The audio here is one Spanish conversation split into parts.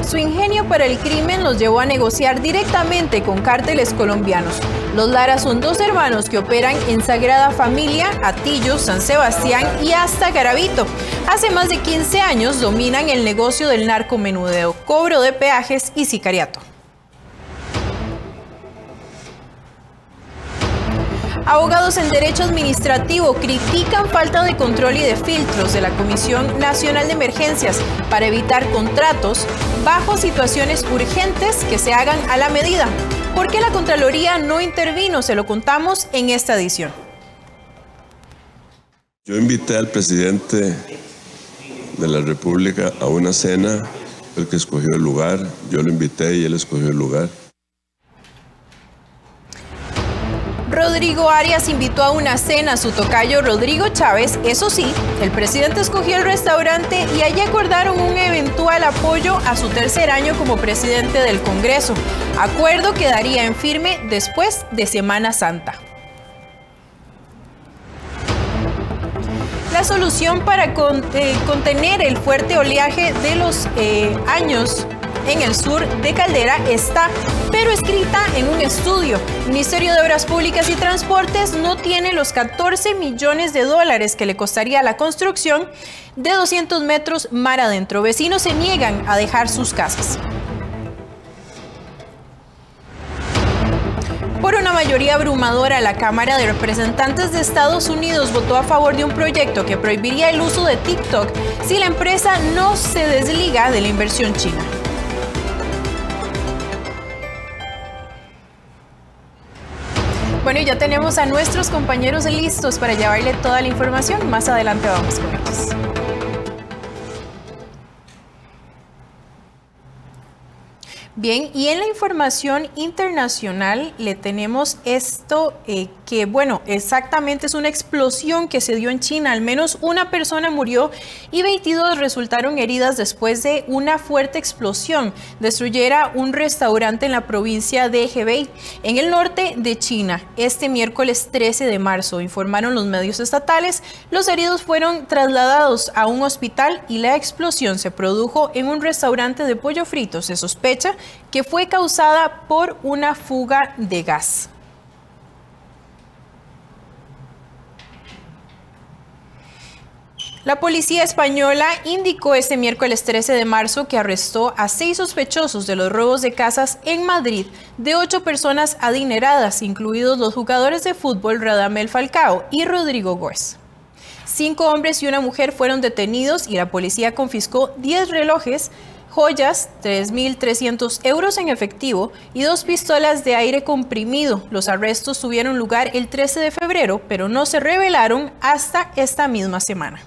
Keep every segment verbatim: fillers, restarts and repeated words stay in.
Su ingenio para el crimen los llevó a negociar directamente con cárteles colombianos. Los Lara son dos hermanos que operan en Sagrada Familia, Atillo, San Sebastián y hasta Garavito. Hace más de quince años dominan el negocio del narcomenudeo, cobro de peajes y sicariato. Abogados en Derecho Administrativo critican falta de control y de filtros de la Comisión Nacional de Emergencias para evitar contratos bajo situaciones urgentes que se hagan a la medida. ¿Por qué la Contraloría no intervino? Se lo contamos en esta edición. Yo invité al presidente de la República a una cena, el que escogió el lugar, yo lo invité y él escogió el lugar. Rodrigo Arias invitó a una cena a su tocayo Rodrigo Chávez. Eso sí, el presidente escogió el restaurante y allí acordaron un eventual apoyo a su tercer año como presidente del Congreso. Acuerdo quedaría en firme después de Semana Santa. La solución para con, eh, contener el fuerte oleaje de los eh, años en el sur de Caldera está, pero escrita en un estudio. El Ministerio de Obras Públicas y Transportes no tiene los catorce millones de dólares que le costaría la construcción de doscientos metros mar adentro. Vecinos se niegan a dejar sus casas. Por una mayoría abrumadora, la Cámara de Representantes de Estados Unidos votó a favor de un proyecto que prohibiría el uso de TikTok si la empresa no se desliga de la inversión china. Bueno, y ya tenemos a nuestros compañeros listos para llevarle toda la información. Más adelante vamos con ellos. Bien, y en la información internacional le tenemos esto eh, que, bueno, exactamente es una explosión que se dio en China. Al menos una persona murió y veintidós resultaron heridas después de una fuerte explosión destruyera un restaurante en la provincia de Hebei, en el norte de China, este miércoles trece de marzo, informaron los medios estatales. Los heridos fueron trasladados a un hospital y la explosión se produjo en un restaurante de pollo frito. Se sospecha que fue causada por una fuga de gas. La policía española indicó este miércoles trece de marzo que arrestó a seis sospechosos de los robos de casas en Madrid de ocho personas adineradas, incluidos los jugadores de fútbol Radamel Falcao y Rodrigo Góez. Cinco hombres y una mujer fueron detenidos y la policía confiscó diez relojes, joyas, tres mil trescientos euros en efectivo y dos pistolas de aire comprimido. Los arrestos tuvieron lugar el trece de febrero, pero no se revelaron hasta esta misma semana.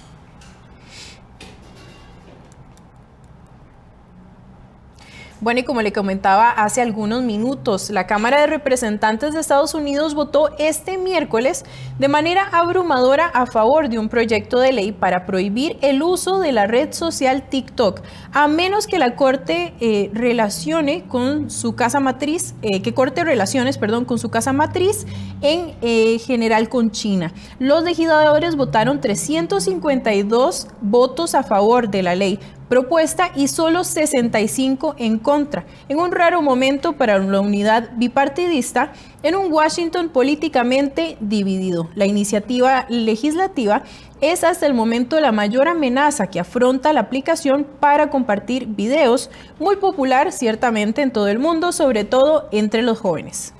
Bueno, y como le comentaba hace algunos minutos, la Cámara de Representantes de Estados Unidos votó este miércoles de manera abrumadora a favor de un proyecto de ley para prohibir el uso de la red social TikTok, a menos que la Corte eh, relacione con su casa matriz, eh, que corte relaciones, perdón, con su casa matriz en eh, general con China. Los legisladores votaron trescientos cincuenta y dos votos a favor de la ley propuesta y solo sesenta y cinco en contra, en un raro momento para la unidad bipartidista en un Washington políticamente dividido. La iniciativa legislativa es hasta el momento la mayor amenaza que afronta la aplicación para compartir videos, muy popular ciertamente en todo el mundo, sobre todo entre los jóvenes.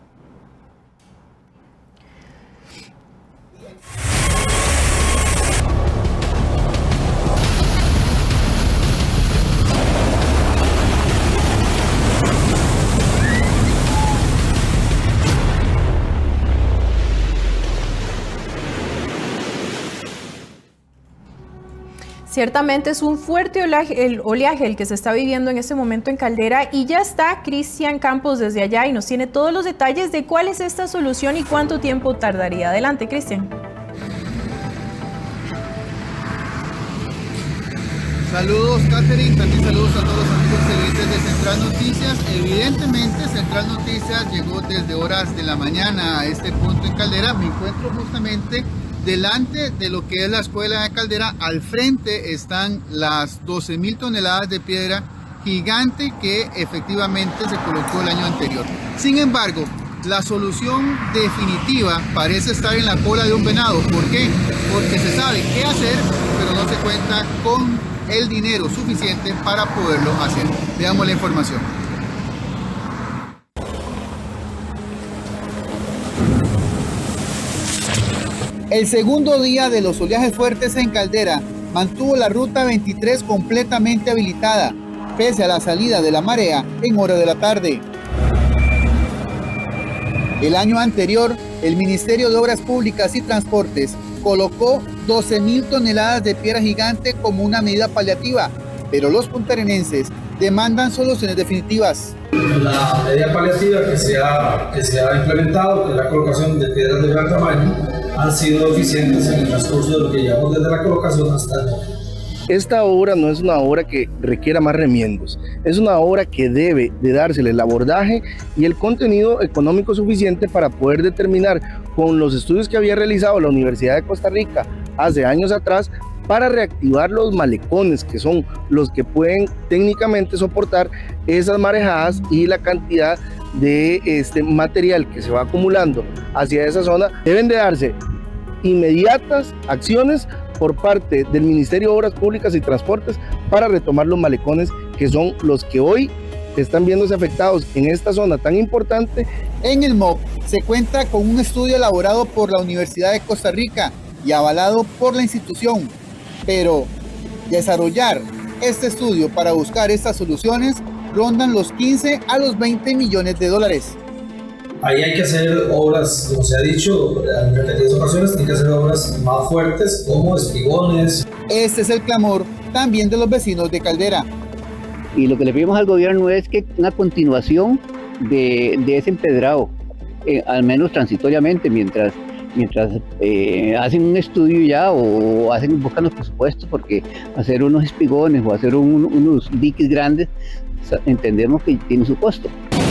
Ciertamente es un fuerte oleaje el, oleaje el que se está viviendo en este momento en Caldera y ya está Cristian Campos desde allá y nos tiene todos los detalles de cuál es esta solución y cuánto tiempo tardaría. Adelante, Cristian. Saludos, Catherine, también saludos a todos los amigos televidentes de Central Noticias. Evidentemente, Central Noticias llegó desde horas de la mañana a este punto en Caldera. Me encuentro justamente delante de lo que es la escuela de Caldera. Al frente están las doce mil toneladas de piedra gigante que efectivamente se colocó el año anterior. Sin embargo, la solución definitiva parece estar en la cola de un venado. ¿Por qué? Porque se sabe qué hacer, pero no se cuenta con el dinero suficiente para poderlo hacer. Veamos la información. El segundo día de los oleajes fuertes en Caldera mantuvo la ruta veintitrés completamente habilitada, pese a la salida de la marea en hora de la tarde. El año anterior, el Ministerio de Obras Públicas y Transportes colocó doce mil toneladas de piedra gigante como una medida paliativa, pero los puntarenenses demandan soluciones definitivas. La medida paliativa que se ha, que se ha implementado, que es la colocación de piedras de gran tamaño, han sido eficientes en el transcurso de lo que llevamos desde la colocación hasta el momento. Esta obra no es una obra que requiera más remiendos, es una obra que debe de dársele el abordaje y el contenido económico suficiente para poder determinar con los estudios que había realizado la Universidad de Costa Rica hace años atrás para reactivar los malecones, que son los que pueden técnicamente soportar esas marejadas y la cantidad de este material que se va acumulando hacia esa zona. Deben de darse inmediatas acciones por parte del Ministerio de Obras Públicas y Transportes para retomar los malecones, que son los que hoy están viéndose afectados en esta zona tan importante. En el M O P se cuenta con un estudio elaborado por la Universidad de Costa Rica y avalado por la institución, pero desarrollar este estudio para buscar estas soluciones rondan los quince a los veinte millones de dólares. Ahí hay que hacer obras, como se ha dicho en repetidas ocasiones, hay que hacer obras más fuertes como espigones. Este es el clamor también de los vecinos de Caldera. Y lo que le pedimos al gobierno es que una continuación de, de ese empedrado, eh, al menos transitoriamente, mientras, mientras eh, hacen un estudio ya o hacen, buscan los presupuestos, porque hacer unos espigones o hacer un, unos diques grandes, entendemos que tiene su costo.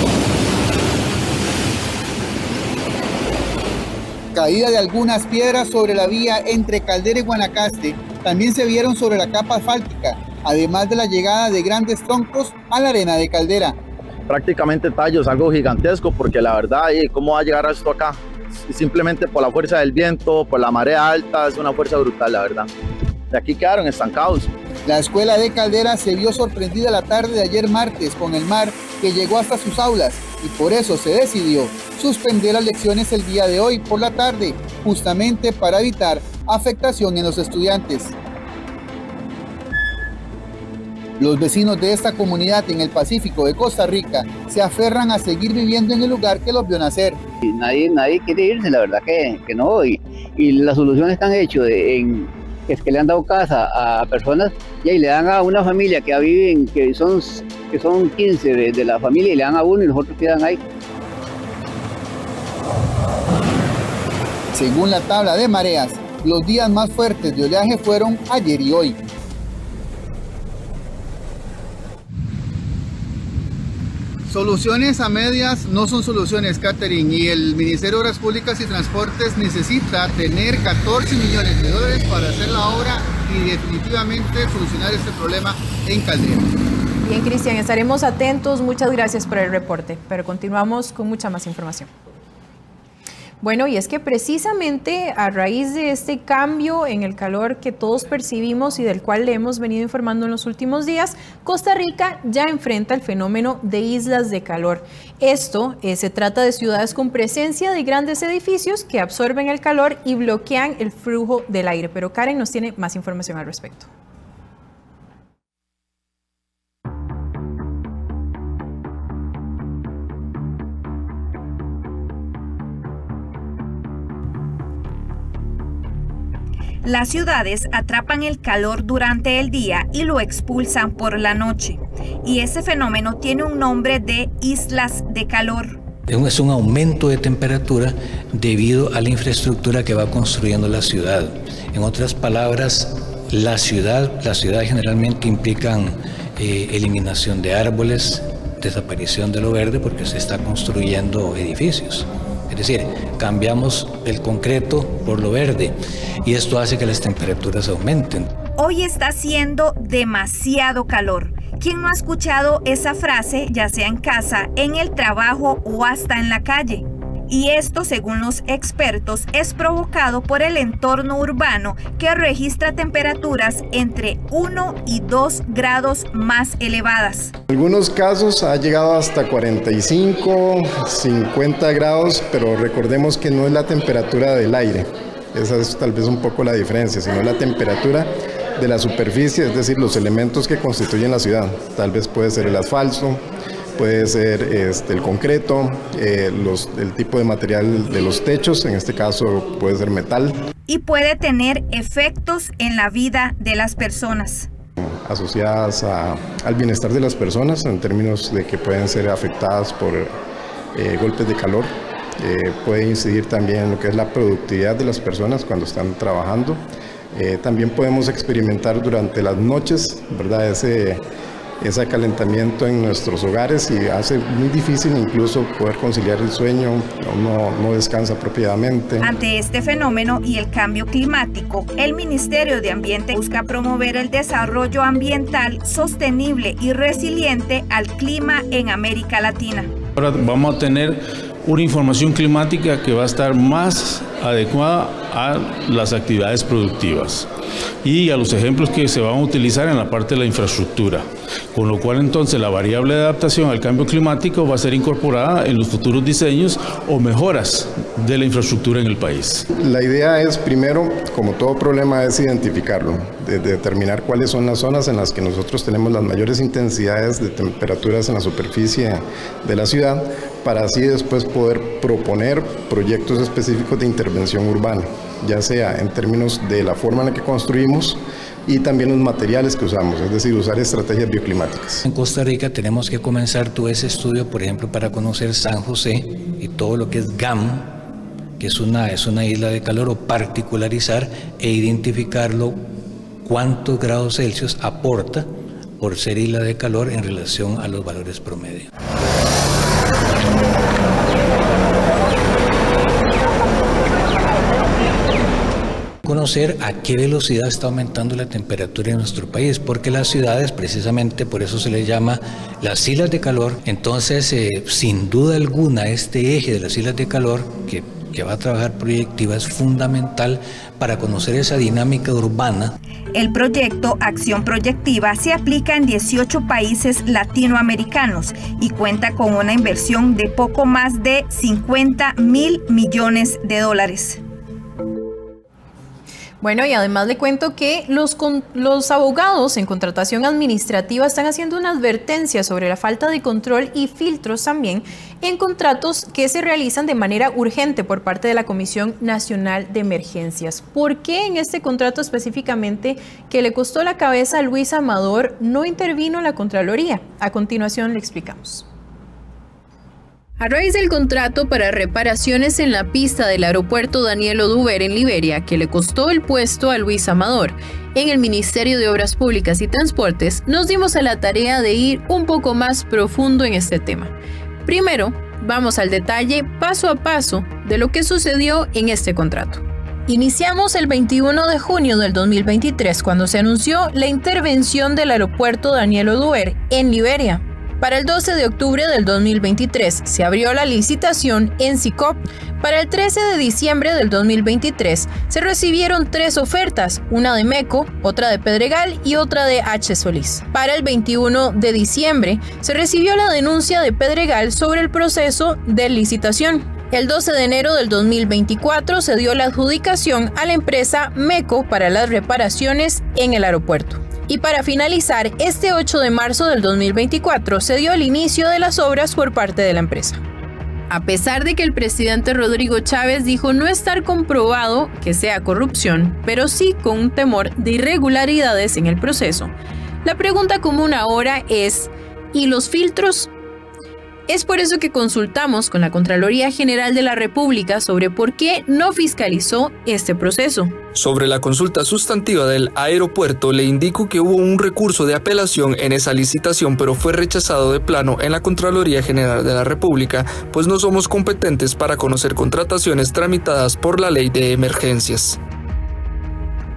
Caída de algunas piedras sobre la vía entre Caldera y Guanacaste también se vieron sobre la capa asfáltica, además de la llegada de grandes troncos a la arena de Caldera. Prácticamente tallos, algo gigantesco, porque la verdad, ¿cómo va a llegar esto acá? Simplemente por la fuerza del viento, por la marea alta, es una fuerza brutal, la verdad. De aquí quedaron estancados. La escuela de Caldera se vio sorprendida la tarde de ayer martes con el mar que llegó hasta sus aulas y por eso se decidió suspender las lecciones el día de hoy por la tarde, justamente para evitar afectación en los estudiantes. Los vecinos de esta comunidad en el Pacífico de Costa Rica se aferran a seguir viviendo en el lugar que los vio nacer. Y nadie, nadie quiere irse, la verdad que, que no, y, y las soluciones que han hecho de, en, es que le han dado casa a personas y ahí le dan a una familia que viven, que son, que son quince de, de la familia y le dan a uno y los otros quedan ahí. Según la tabla de mareas, los días más fuertes de oleaje fueron ayer y hoy. Soluciones a medias no son soluciones, Catherine, y el Ministerio de Obras Públicas y Transportes necesita tener catorce millones de dólares para hacer la obra y definitivamente solucionar este problema en Caldera. Bien, Cristian, estaremos atentos. Muchas gracias por el reporte, pero continuamos con mucha más información. Bueno, y es que precisamente a raíz de este cambio en el calor que todos percibimos y del cual le hemos venido informando en los últimos días, Costa Rica ya enfrenta el fenómeno de islas de calor. Esto eh, se trata de ciudades con presencia de grandes edificios que absorben el calor y bloquean el flujo del aire. Pero Karen nos tiene más información al respecto. Las ciudades atrapan el calor durante el día y lo expulsan por la noche. Y ese fenómeno tiene un nombre de islas de calor. Es un aumento de temperatura debido a la infraestructura que va construyendo la ciudad. En otras palabras, la ciudad, las ciudades generalmente implican eh, eliminación de árboles, desaparición de lo verde porque se está construyendo edificios. Es decir, cambiamos el concreto por lo verde y esto hace que las temperaturas aumenten. Hoy está haciendo demasiado calor ¿Quién no ha escuchado esa frase, ya sea en casa, en el trabajo o hasta en la calle? Y esto, según los expertos, es provocado por el entorno urbano que registra temperaturas entre uno y dos grados más elevadas. En algunos casos ha llegado hasta cuarenta y cinco, cincuenta grados, pero recordemos que no es la temperatura del aire. Esa es tal vez un poco la diferencia, sino la temperatura de la superficie, es decir, los elementos que constituyen la ciudad. Tal vez puede ser el asfalto, puede ser este, el concreto, eh, los, el tipo de material de los techos, en este caso puede ser metal. Y puede tener efectos en la vida de las personas. Asociadas a, al bienestar de las personas, en términos de que pueden ser afectadas por eh, golpes de calor. Eh, puede incidir también en lo que es la productividad de las personas cuando están trabajando. Eh, también podemos experimentar durante las noches, ¿verdad? Ese, ese calentamiento en nuestros hogares y hace muy difícil incluso poder conciliar el sueño, uno no descansa apropiadamente. Ante este fenómeno y el cambio climático, el Ministerio de Ambiente busca promover el desarrollo ambiental sostenible y resiliente al clima en América Latina. Ahora vamos a tener una información climática que va a estar más adecuada a las actividades productivas y a los ejemplos que se van a utilizar en la parte de la infraestructura, con lo cual entonces la variable de adaptación al cambio climático va a ser incorporada en los futuros diseños o mejoras de la infraestructura en el país. La idea es, primero, como todo problema, es identificarlo, de, de determinar cuáles son las zonas en las que nosotros tenemos las mayores intensidades de temperaturas en la superficie de la ciudad, para así después poder proponer proyectos específicos de intervención urbana, ya sea en términos de la forma en la que construimos y también los materiales que usamos, es decir, usar estrategias bioclimáticas. En Costa Rica tenemos que comenzar todo ese estudio, por ejemplo, para conocer San José y todo lo que es G A M, que es una, es una isla de calor, o particularizar e identificarlo cuántos grados Celsius aporta por ser isla de calor en relación a los valores promedio. Conocer a qué velocidad está aumentando la temperatura en nuestro país, porque las ciudades, precisamente por eso se les llama las islas de calor. Entonces, eh, sin duda alguna, este eje de las islas de calor que, que va a trabajar Proyectiva es fundamental para conocer esa dinámica urbana. El proyecto Acción Proyectiva se aplica en dieciocho países latinoamericanos y cuenta con una inversión de poco más de cincuenta mil millones de dólares. Bueno, y además le cuento que los, con, los abogados en contratación administrativa están haciendo una advertencia sobre la falta de control y filtros también en contratos que se realizan de manera urgente por parte de la Comisión Nacional de Emergencias. ¿Por qué en este contrato específicamente que le costó la cabeza a Luis Amador no intervino la Contraloría? A continuación le explicamos. A raíz del contrato para reparaciones en la pista del aeropuerto Daniel Oduber en Liberia, que le costó el puesto a Luis Amador en el Ministerio de Obras Públicas y Transportes, nos dimos a la tarea de ir un poco más profundo en este tema. Primero, vamos al detalle paso a paso de lo que sucedió en este contrato. Iniciamos el veintiuno de junio del dos mil veintitrés, cuando se anunció la intervención del aeropuerto Daniel Oduber en Liberia. Para el doce de octubre del dos mil veintitrés se abrió la licitación en SICOP. Para el trece de diciembre del dos mil veintitrés se recibieron tres ofertas, una de MECO, otra de Pedregal y otra de H. Solís. Para el veintiuno de diciembre se recibió la denuncia de Pedregal sobre el proceso de licitación. El doce de enero del dos mil veinticuatro se dio la adjudicación a la empresa MECO para las reparaciones en el aeropuerto. Y para finalizar, este ocho de marzo del dos mil veinticuatro se dio el inicio de las obras por parte de la empresa. A pesar de que el presidente Rodrigo Chávez dijo no estar comprobado que sea corrupción, pero sí con un temor de irregularidades en el proceso, la pregunta común ahora es, ¿y los filtros? Es por eso que consultamos con la Contraloría General de la República sobre por qué no fiscalizó este proceso. Sobre la consulta sustantiva del aeropuerto, le indico que hubo un recurso de apelación en esa licitación, pero fue rechazado de plano en la Contraloría General de la República, pues no somos competentes para conocer contrataciones tramitadas por la Ley de Emergencias.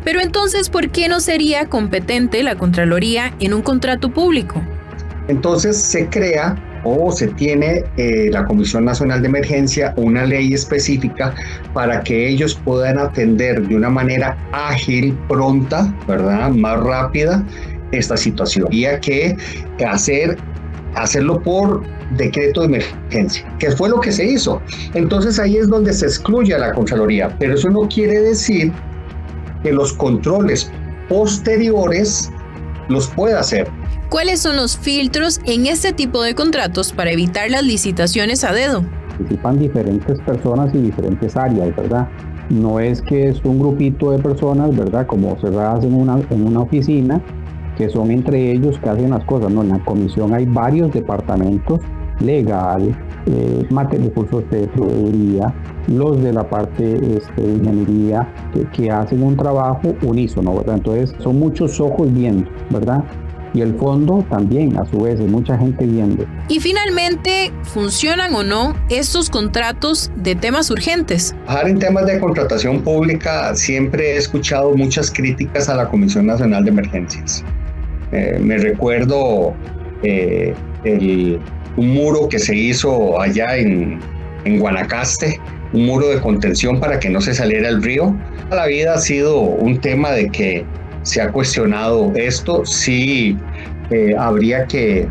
Pero entonces, ¿por qué no sería competente la Contraloría en un contrato público? Entonces se crea o se tiene eh, la Comisión Nacional de Emergencia, una ley específica para que ellos puedan atender de una manera ágil, pronta, ¿verdad? Más rápida esta situación. Y hay que hacer, hacerlo por decreto de emergencia, que fue lo que se hizo. Entonces ahí es donde se excluye a la Contraloría, pero eso no quiere decir que los controles posteriores los pueda hacer. ¿Cuáles son los filtros en este tipo de contratos para evitar las licitaciones a dedo? Participan diferentes personas y diferentes áreas, ¿verdad? No es que es un grupito de personas, ¿verdad? Como cerradas en una, en una oficina, que son entre ellos que hacen las cosas. No, en la comisión hay varios departamentos, legal, eh, recursos de proveeduría, los de la parte este, de ingeniería, que, que hacen un trabajo unísono, ¿verdad? Entonces son muchos ojos viendo, ¿verdad? Y el fondo también, a su vez, hay mucha gente viendo. Y finalmente, ¿funcionan o no estos contratos de temas urgentes? Trabajar en temas de contratación pública, siempre he escuchado muchas críticas a la Comisión Nacional de Emergencias. Eh, me recuerdo eh, el, un muro que se hizo allá en, en Guanacaste, un muro de contención para que no se saliera el río. Toda la vida ha sido un tema de que se ha cuestionado esto. Sí, eh, habría que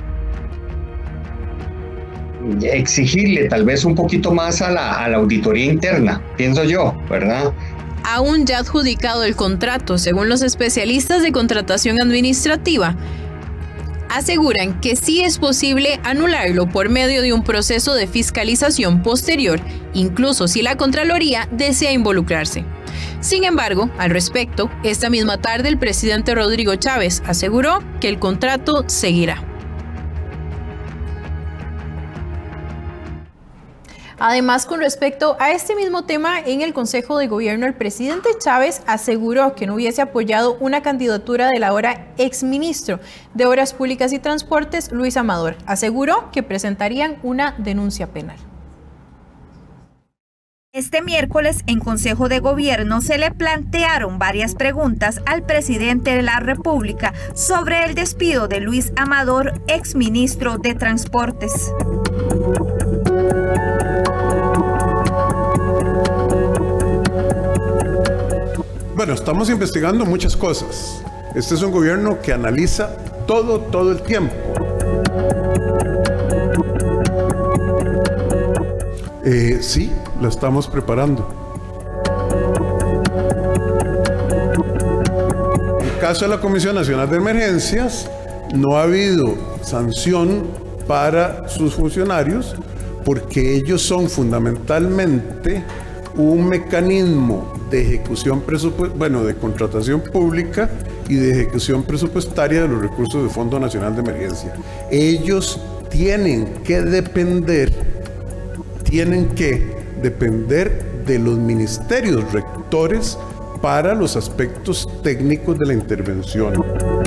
exigirle tal vez un poquito más a la, a la auditoría interna, pienso yo, ¿verdad? Aún ya adjudicado el contrato, según los especialistas de contratación administrativa, aseguran que sí es posible anularlo por medio de un proceso de fiscalización posterior, incluso si la Contraloría desea involucrarse. Sin embargo, al respecto, esta misma tarde el presidente Rodrigo Chávez aseguró que el contrato seguirá. Además, con respecto a este mismo tema, en el Consejo de Gobierno, el presidente Chávez aseguró que no hubiese apoyado una candidatura del ahora exministro de Obras Públicas y Transportes, Luis Amador. Aseguró que presentarían una denuncia penal. Este miércoles, en Consejo de Gobierno, se le plantearon varias preguntas al presidente de la República sobre el despido de Luis Amador, exministro de Transportes. Bueno, estamos investigando muchas cosas. Este es un gobierno que analiza todo, todo el tiempo. Eh, sí, la estamos preparando. En el caso de la Comisión Nacional de Emergencias, no ha habido sanción para sus funcionarios porque ellos son fundamentalmente un mecanismo de ejecución presupuestaria, bueno, de contratación pública y de ejecución presupuestaria de los recursos del Fondo Nacional de Emergencia. Ellos tienen que depender, tienen que depender de los ministerios rectores para los aspectos técnicos de la intervención.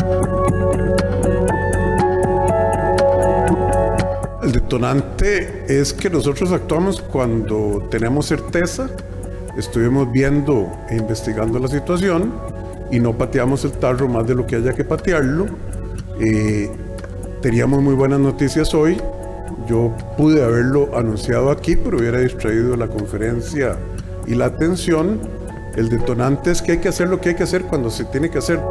El detonante es que nosotros actuamos cuando tenemos certeza, estuvimos viendo e investigando la situación y no pateamos el tarro más de lo que haya que patearlo. Eh, teníamos muy buenas noticias hoy. Yo pude haberlo anunciado aquí, pero hubiera distraído la conferencia y la atención. El detonante es que hay que hacer lo que hay que hacer cuando se tiene que hacer.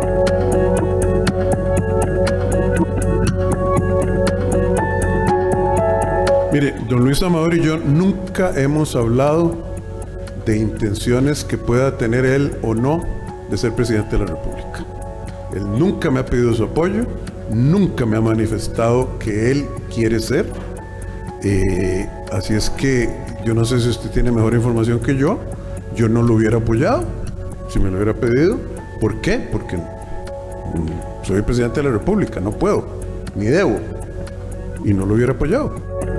Mire, don Luis Amador y yo nunca hemos hablado de intenciones que pueda tener él o no de ser presidente de la República. Él nunca me ha pedido su apoyo, nunca me ha manifestado que él quiere ser. Eh, así es que yo no sé si usted tiene mejor información que yo. Yo no lo hubiera apoyado si me lo hubiera pedido. ¿Por qué? Porque mm, soy presidente de la República, no puedo, ni debo, y no lo hubiera apoyado.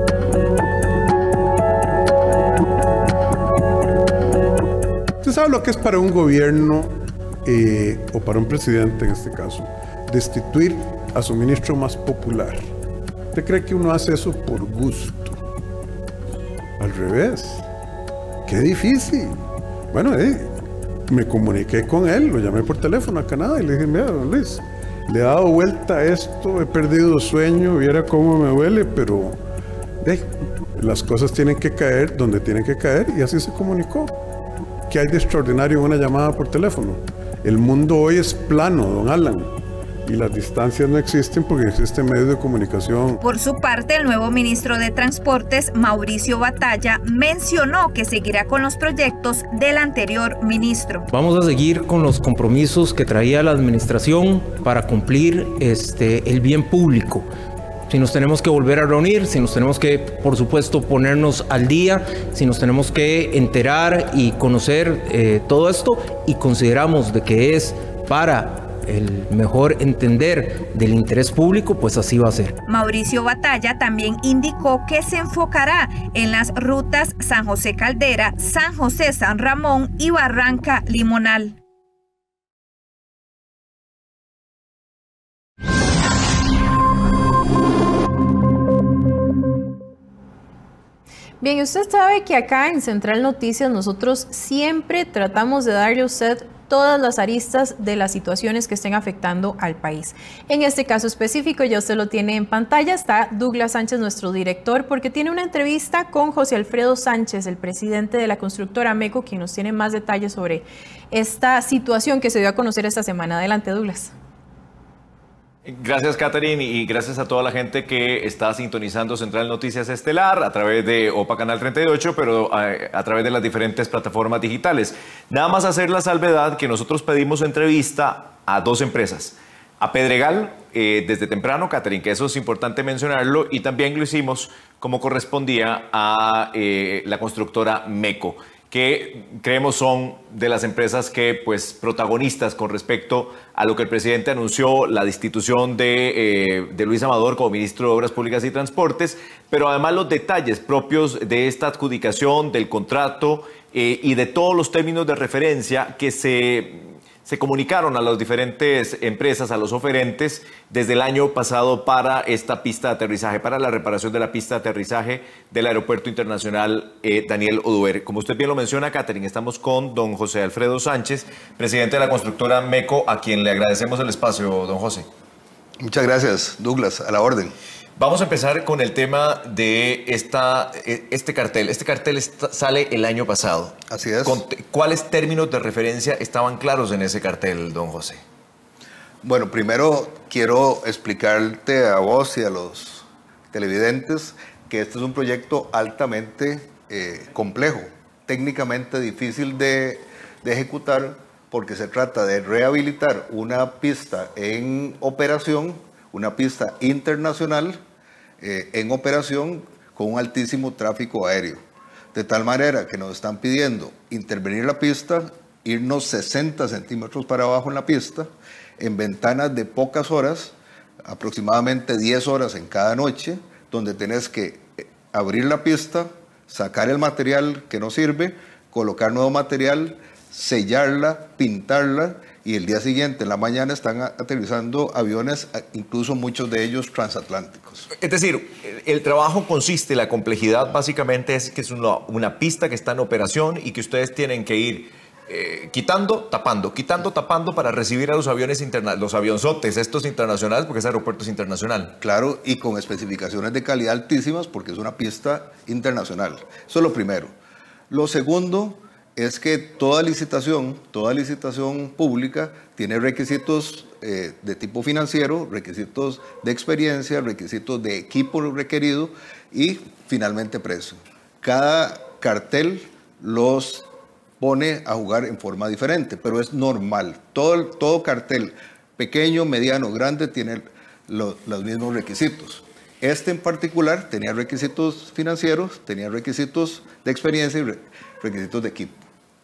¿Usted sabe lo que es para un gobierno eh, o para un presidente en este caso destituir a su ministro más popular? ¿Usted cree que uno hace eso por gusto? Al revés. ¡Qué difícil! Bueno, eh, me comuniqué con él, lo llamé por teléfono a Canadá y le dije, mira, don Luis, le he dado vuelta a esto, he perdido sueño, viera cómo me duele, pero eh, las cosas tienen que caer donde tienen que caer, y así se comunicó. ¿Qué hay de extraordinario en una llamada por teléfono? El mundo hoy es plano, don Alan, y las distancias no existen porque existen medios de comunicación. Por su parte, el nuevo ministro de Transportes, Mauricio Batalla, mencionó que seguirá con los proyectos del anterior ministro. Vamos a seguir con los compromisos que traía la administración para cumplir este, el bien público. Si nos tenemos que volver a reunir, si nos tenemos que, por supuesto, ponernos al día, si nos tenemos que enterar y conocer eh, todo esto, y consideramos de que es para el mejor entender del interés público, pues así va a ser. Mauricio Batalla también indicó que se enfocará en las rutas San José Caldera, San José San Ramón y Barranca Limonal. Bien, usted sabe que acá en Central Noticias nosotros siempre tratamos de darle a usted todas las aristas de las situaciones que estén afectando al país. En este caso específico, ya usted lo tiene en pantalla, está Douglas Sánchez, nuestro director, porque tiene una entrevista con José Alfredo Sánchez, el presidente de la constructora MECO, quien nos tiene más detalles sobre esta situación que se dio a conocer esta semana. Adelante, Douglas. Gracias, Catherine, y gracias a toda la gente que está sintonizando Central Noticias Estelar a través de OPA Canal treinta y ocho, pero a, a través de las diferentes plataformas digitales. Nada más hacer la salvedad que nosotros pedimos entrevista a dos empresas. A Pedregal, eh, desde temprano, Catherine, que eso es importante mencionarlo, y también lo hicimos como correspondía a eh, la constructora MECO, que creemos son de las empresas que, pues, protagonistas con respecto a lo que el presidente anunció, la destitución de, eh, de Luis Amador como ministro de Obras Públicas y Transportes, pero además los detalles propios de esta adjudicación, del contrato eh, y de todos los términos de referencia que se... se comunicaron a las diferentes empresas, a los oferentes, desde el año pasado para esta pista de aterrizaje, para la reparación de la pista de aterrizaje del Aeropuerto Internacional eh, Daniel Oduber. Como usted bien lo menciona, Catherine, estamos con don José Alfredo Sánchez, presidente de la constructora MECO, a quien le agradecemos el espacio, don José. Muchas gracias, Douglas, a la orden. Vamos a empezar con el tema de esta, este cartel. Este cartel está, sale el año pasado. Así es. ¿Cuáles términos de referencia estaban claros en ese cartel, don José? Bueno, primero quiero explicarte a vos y a los televidentes que este es un proyecto altamente eh, complejo, técnicamente difícil de, de ejecutar, porque se trata de rehabilitar una pista en operación, una pista internacional eh, en operación con un altísimo tráfico aéreo. De tal manera que nos están pidiendo intervenir la pista, irnos sesenta centímetros para abajo en la pista, en ventanas de pocas horas, aproximadamente diez horas en cada noche, donde tenés que abrir la pista, sacar el material que no sirve, colocar nuevo material, sellarla, pintarla, y el día siguiente, en la mañana, están aterrizando aviones, incluso muchos de ellos transatlánticos. Es decir, el trabajo consiste, la complejidad básicamente es que es una, una pista que está en operación y que ustedes tienen que ir eh, quitando, tapando, quitando, tapando para recibir a los aviones internacionales, los avionzotes, estos internacionales, porque ese aeropuerto es internacional. Claro, y con especificaciones de calidad altísimas, porque es una pista internacional. Eso es lo primero. Lo segundo es que toda licitación, toda licitación pública tiene requisitos eh, de tipo financiero, requisitos de experiencia, requisitos de equipo requerido y finalmente precio. Cada cartel los pone a jugar en forma diferente, pero es normal. Todo, todo cartel, pequeño, mediano, grande, tiene lo, los mismos requisitos. Este en particular tenía requisitos financieros, tenía requisitos de experiencia y re, requisitos de equipo.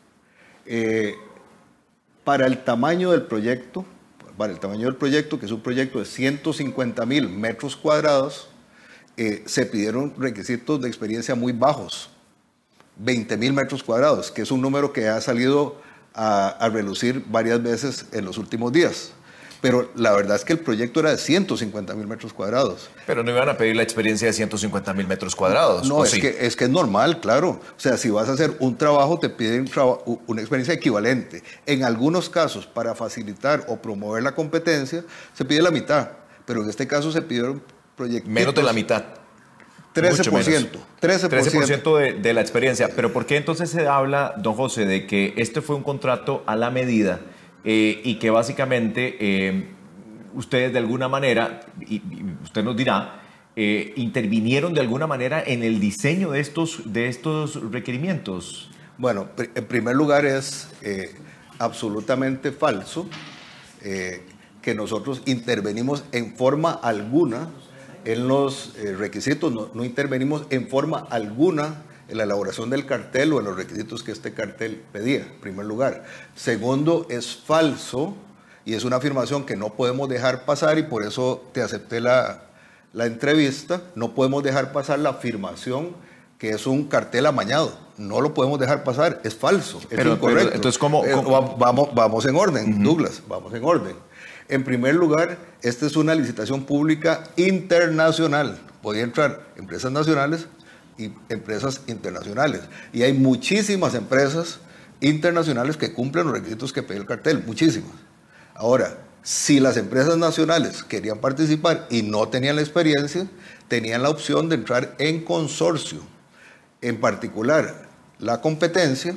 Eh, para el tamaño del proyecto, para el tamaño del proyecto, que es un proyecto de ciento cincuenta mil metros cuadrados, eh, se pidieron requisitos de experiencia muy bajos, veinte mil metros cuadrados, que es un número que ha salido a, a relucir varias veces en los últimos días. pero la verdad es que el proyecto era de ciento cincuenta mil metros cuadrados. Pero no iban a pedir la experiencia de ciento cincuenta mil metros cuadrados. No, es, sí? que, es que es normal, claro. O sea, si vas a hacer un trabajo, te piden un una experiencia equivalente. En algunos casos, para facilitar o promover la competencia, se pide la mitad, pero en este caso se pidieron proyectos... Menos de la mitad. trece por ciento. trece por ciento, trece por ciento de, de la experiencia. Pero ¿por qué entonces se habla, don José, de que este fue un contrato a la medida eh, y que básicamente eh, ustedes de alguna manera, y, y usted nos dirá, eh, intervinieron de alguna manera en el diseño de estos, de estos requerimientos? Bueno, en primer lugar es eh, absolutamente falso eh, que nosotros intervenimos en forma alguna en los eh, requisitos, no, no intervenimos en forma alguna en la elaboración del cartel o en los requisitos que este cartel pedía, en primer lugar. Segundo, es falso y es una afirmación que no podemos dejar pasar y por eso te acepté la, la entrevista. No podemos dejar pasar la afirmación que es un cartel amañado. No lo podemos dejar pasar, es falso, es pero, incorrecto. Pero, entonces, ¿cómo, cómo? Eh, vamos, vamos en orden, uh-huh. Douglas, vamos en orden. En primer lugar, esta es una licitación pública internacional. Podía entrar empresas nacionales y empresas internacionales. Y hay muchísimas empresas internacionales que cumplen los requisitos que pedía el cartel, muchísimas. Ahora, si las empresas nacionales querían participar y no tenían la experiencia, tenían la opción de entrar en consorcio. En particular, la competencia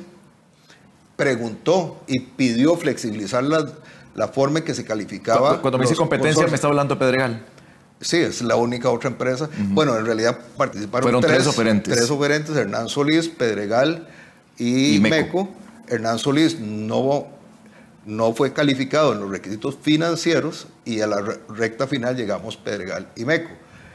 preguntó y pidió flexibilizar las la forma en que se calificaba. Cuando, cuando me dice competencia, consorcios. Me está hablando Pedregal. Sí, es la única otra empresa. Uh-huh. Bueno, en realidad participaron Fueron tres, tres oferentes. Tres oferentes, Hernán Solís, Pedregal y, y Meco. Meco. Hernán Solís no, no fue calificado en los requisitos financieros y a la recta final llegamos Pedregal y Meco.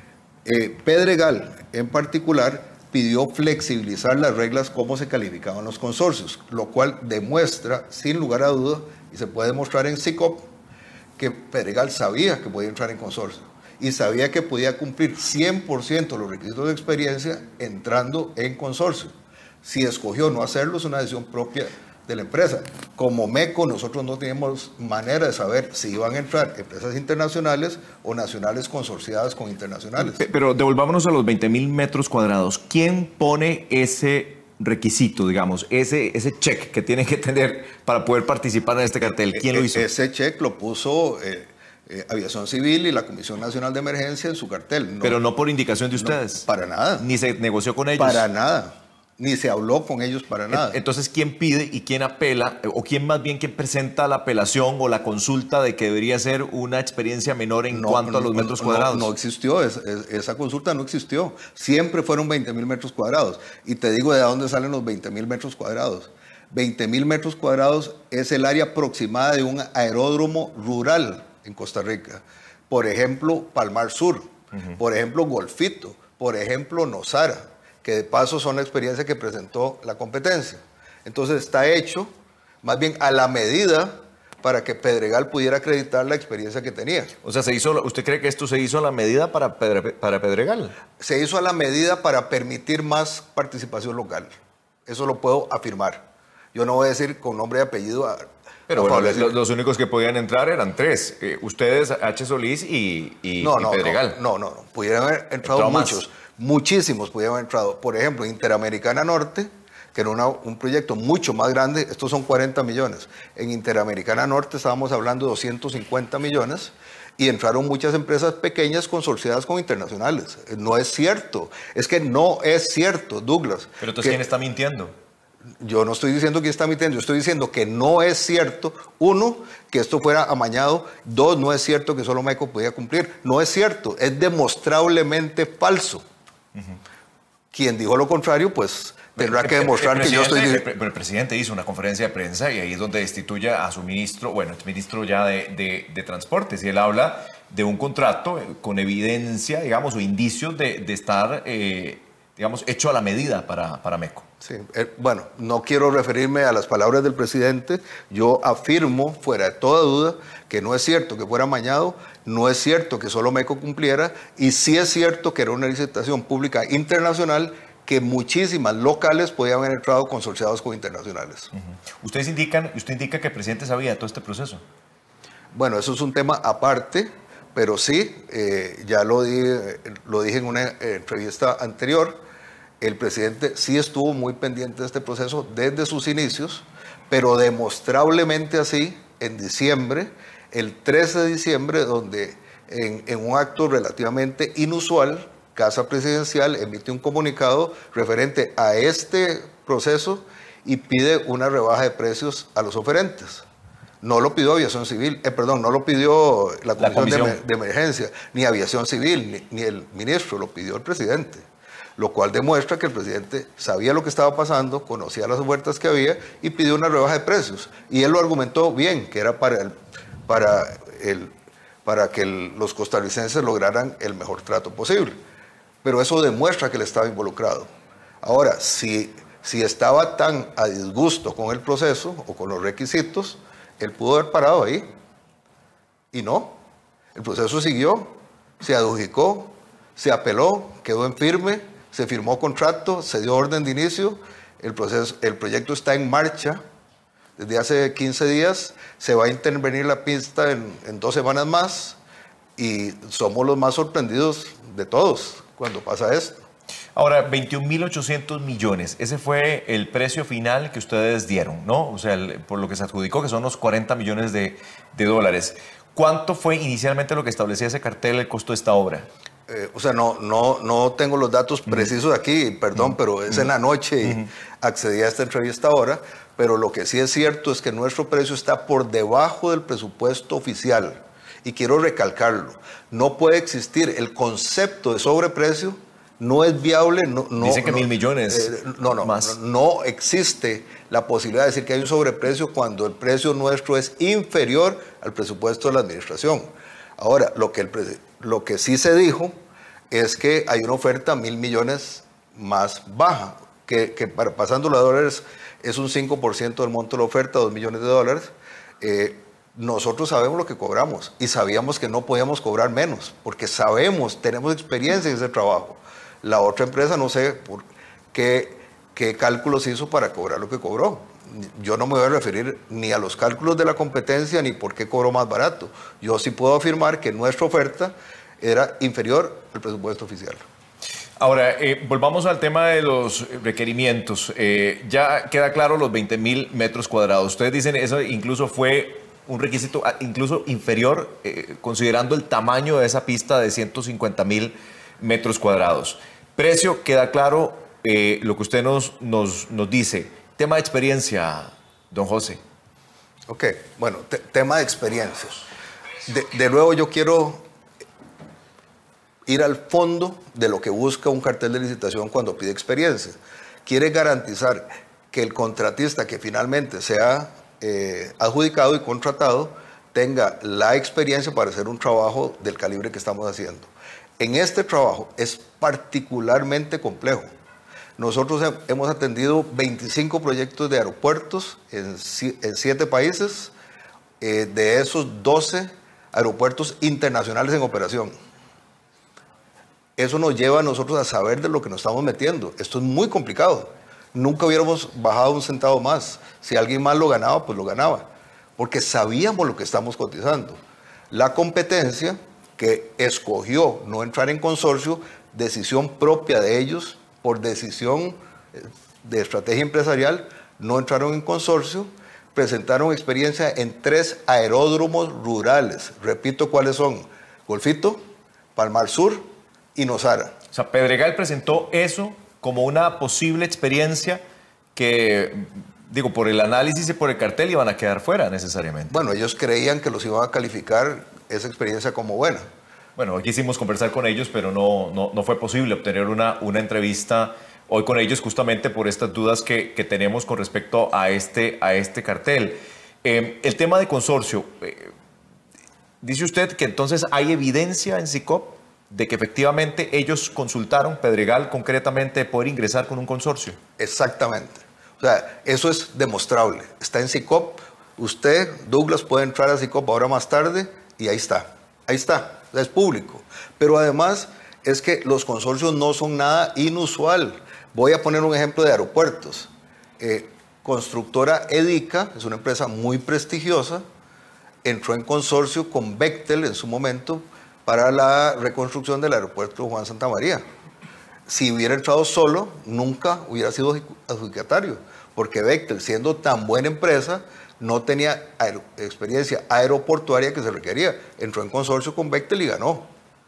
Eh, Pedregal, en particular, pidió flexibilizar las reglas cómo se calificaban los consorcios, lo cual demuestra, sin lugar a duda, y se puede demostrar en C I C O P, que Pedregal sabía que podía entrar en consorcio y sabía que podía cumplir cien por ciento los requisitos de experiencia entrando en consorcio. Si escogió no hacerlo, es una decisión propia de la empresa. Como Meco, nosotros no teníamos manera de saber si iban a entrar empresas internacionales o nacionales consorciadas con internacionales. Pero devolvámonos a los veinte mil metros cuadrados. ¿Quién pone ese requisito, digamos, ese, ese check que tienen que tener para poder participar en este cartel? ¿Quién lo hizo? Ese check lo puso eh, eh, Aviación Civil y la Comisión Nacional de Emergencia en su cartel. No, Pero no por indicación de ustedes. No, para nada. Ni se negoció con ellos. Para nada. Ni se habló con ellos para nada. Entonces, ¿quién pide y quién apela, o quién más bien quién presenta la apelación o la consulta de que debería ser una experiencia menor en no, cuanto no, a los no, metros cuadrados? No, no existió, es, es, esa consulta no existió. Siempre fueron veinte mil metros cuadrados. Y te digo de dónde salen los veinte mil metros cuadrados. veinte mil metros cuadrados es el área aproximada de un aeródromo rural en Costa Rica. Por ejemplo, Palmar Sur, uh-huh. Por ejemplo, Golfito, por ejemplo, Nosara, que de paso son la experiencia que presentó la competencia. Entonces está hecho más bien a la medida para que Pedregal pudiera acreditar la experiencia que tenía. O sea, se hizo, ¿usted cree que esto se hizo a la medida para, Pedre, para Pedregal? Se hizo a la medida para permitir más participación local. Eso lo puedo afirmar. Yo no voy a decir con nombre y apellido. A, Pero bueno, los, los únicos que podían entrar eran tres. Eh, ustedes, H. Solís y, y, no, no, y Pedregal. No, no, no. Pudieran haber entrado Entró muchos. Más. Muchísimos pudieron haber entrado. Por ejemplo, Interamericana Norte, que era una, un proyecto mucho más grande, estos son cuarenta millones. En Interamericana Norte estábamos hablando de doscientos cincuenta millones y entraron muchas empresas pequeñas consorciadas con internacionales. No es cierto. Es que no es cierto, Douglas. Pero entonces, ¿quién está mintiendo? Yo no estoy diciendo que está mintiendo, yo estoy diciendo que no es cierto, uno, que esto fuera amañado, dos, no es cierto que solo Meco podía cumplir, no es cierto, es demostrablemente falso. Uh-huh. Quien dijo lo contrario, pues tendrá que demostrar el, el, el que yo estoy diciendo. El, el presidente hizo una conferencia de prensa y ahí es donde destituye a su ministro, bueno, el ministro ya de, de, de Transportes, y él habla de un contrato con evidencia, digamos, o indicios de, de estar, eh, digamos, hecho a la medida para, para Meco. Sí, eh, bueno, no quiero referirme a las palabras del presidente, yo afirmo, fuera de toda duda, que no es cierto que fuera amañado, no es cierto que solo Meco cumpliera, y sí es cierto que era una licitación pública internacional que muchísimas locales podían haber entrado consorciados con internacionales. Uh-huh. Ustedes indican, usted indica que el presidente sabía de todo este proceso. Bueno, eso es un tema aparte, pero sí, eh, ya lo, di, lo dije en una entrevista anterior, el presidente sí estuvo muy pendiente de este proceso desde sus inicios, pero demostrablemente así, en diciembre, el trece de diciembre, donde en, en un acto relativamente inusual, Casa Presidencial emite un comunicado referente a este proceso y pide una rebaja de precios a los oferentes. No lo pidió Aviación Civil, eh, perdón, no lo pidió la Comisión, la comisión. De, de Emergencia, ni Aviación Civil, ni, ni el ministro, lo pidió el presidente. Lo cual demuestra que el presidente sabía lo que estaba pasando, conocía las ofertas que había y pidió una rebaja de precios. Y él lo argumentó bien, que era para, el, para, el, para que el, los costarricenses lograran el mejor trato posible. Pero eso demuestra que él estaba involucrado. Ahora, si, si estaba tan a disgusto con el proceso o con los requisitos, él pudo haber parado ahí. Y no. El proceso siguió, se adjudicó, se apeló, quedó en firme, se firmó contrato, se dio orden de inicio, el, proceso, el proyecto está en marcha desde hace quince días, se va a intervenir la pista en, en dos semanas más y somos los más sorprendidos de todos cuando pasa esto. Ahora, veintiún mil ochocientos millones, ese fue el precio final que ustedes dieron, ¿no? O sea, el, por lo que se adjudicó, que son los cuarenta millones de, de dólares. ¿Cuánto fue inicialmente lo que establecía ese cartel, el costo de esta obra? Eh, o sea, no, no, no tengo los datos precisos aquí, perdón, pero es en la noche y accedí a esta entrevista ahora, pero lo que sí es cierto es que nuestro precio está por debajo del presupuesto oficial. Y quiero recalcarlo, no puede existir el concepto de sobreprecio, no es viable. No, no, Dicen que no, mil millones eh, no, no, más. No, no existe la posibilidad de decir que hay un sobreprecio cuando el precio nuestro es inferior al presupuesto de la administración. Ahora, lo que, el, lo que sí se dijo es que hay una oferta mil millones más baja, que, que para, pasándolo a dólares es un cinco por ciento del monto de la oferta, dos millones de dólares. Eh, nosotros sabemos lo que cobramos y sabíamos que no podíamos cobrar menos, porque sabemos, tenemos experiencia en ese trabajo. La otra empresa no sé por qué, qué cálculos hizo para cobrar lo que cobró. Yo no me voy a referir ni a los cálculos de la competencia ni por qué cobró más barato. Yo sí puedo afirmar que nuestra oferta era inferior al presupuesto oficial. Ahora, eh, volvamos al tema de los requerimientos. Eh, ya queda claro los veinte mil metros cuadrados. Ustedes dicen eso incluso fue un requisito incluso inferior, eh, considerando el tamaño de esa pista de ciento cincuenta mil metros cuadrados. Precio, queda claro eh, lo que usted nos, nos, nos dice. Tema de experiencia, don José. Ok, bueno, te, tema de experiencia. De, de nuevo yo quiero ir al fondo de lo que busca un cartel de licitación cuando pide experiencia. Quiere garantizar que el contratista que finalmente sea eh, adjudicado y contratado tenga la experiencia para hacer un trabajo del calibre que estamos haciendo. En este trabajo es particularmente complejo. Nosotros hemos atendido veinticinco proyectos de aeropuertos en, en siete países, eh, de esos doce aeropuertos internacionales en operación. Eso nos lleva a nosotros a saber de lo que nos estamos metiendo. Esto es muy complicado. Nunca hubiéramos bajado un centavo más. Si alguien más lo ganaba, pues lo ganaba. Porque sabíamos lo que estamos cotizando. La competencia que escogió no entrar en consorcio, decisión propia de ellos, por decisión de estrategia empresarial, no entraron en consorcio, presentaron experiencia en tres aeródromos rurales. Repito cuáles son: Golfito, Palmar Sur y Nosara. O sea, Pedregal presentó eso como una posible experiencia que, digo, por el análisis y por el cartel iban a quedar fuera necesariamente. Bueno, ellos creían que los iban a calificar esa experiencia como buena. Bueno, quisimos conversar con ellos, pero no, no, no fue posible obtener una, una entrevista hoy con ellos justamente por estas dudas que, que tenemos con respecto a este, a este cartel. Eh, el tema de consorcio, eh, dice usted que entonces hay evidencia en SICOP de que efectivamente ellos consultaron Pedregal concretamente de poder ingresar con un consorcio. Exactamente. O sea, eso es demostrable. Está en SICOP. Usted, Douglas, puede entrar a SICOP ahora más tarde y ahí está. Ahí está. Es público. Pero además es que los consorcios no son nada inusual. Voy a poner un ejemplo de aeropuertos. Eh, constructora Edica es una empresa muy prestigiosa. entró en consorcio con Bechtel en su momento para la reconstrucción del aeropuerto Juan Santamaría. Si hubiera entrado solo, nunca hubiera sido adjudicatario, porque Bechtel, siendo tan buena empresa, no tenía aer experiencia aeroportuaria que se requería. Entró en consorcio con Bechtel y ganó.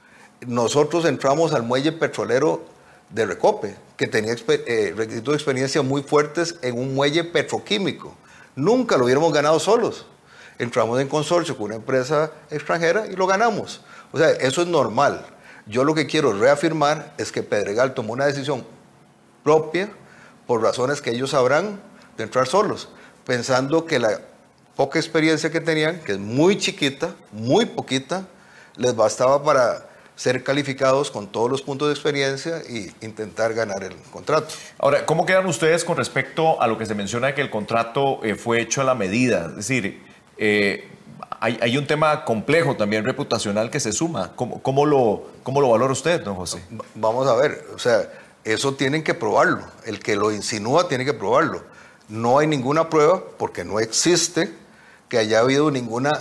Nosotros entramos al muelle petrolero de Recope, que tenía eh, requisitos de experiencia muy fuertes en un muelle petroquímico. Nunca lo hubiéramos ganado solos. Entramos en consorcio con una empresa extranjera y lo ganamos. O sea, eso es normal. Yo lo que quiero reafirmar es que Pedregal tomó una decisión propia, por razones que ellos sabrán, de entrar solos, pensando que la poca experiencia que tenían, que es muy chiquita, muy poquita, les bastaba para ser calificados con todos los puntos de experiencia y intentar ganar el contrato. Ahora, ¿cómo quedan ustedes con respecto a lo que se menciona de que el contrato eh, fue hecho a la medida? Es decir, eh, hay, hay un tema complejo también reputacional que se suma. ¿Cómo, cómo, lo, cómo lo valora usted, don José? Vamos a ver, o sea, eso tienen que probarlo. El que lo insinúa tiene que probarlo. No hay ninguna prueba, porque no existe, que haya habido ninguna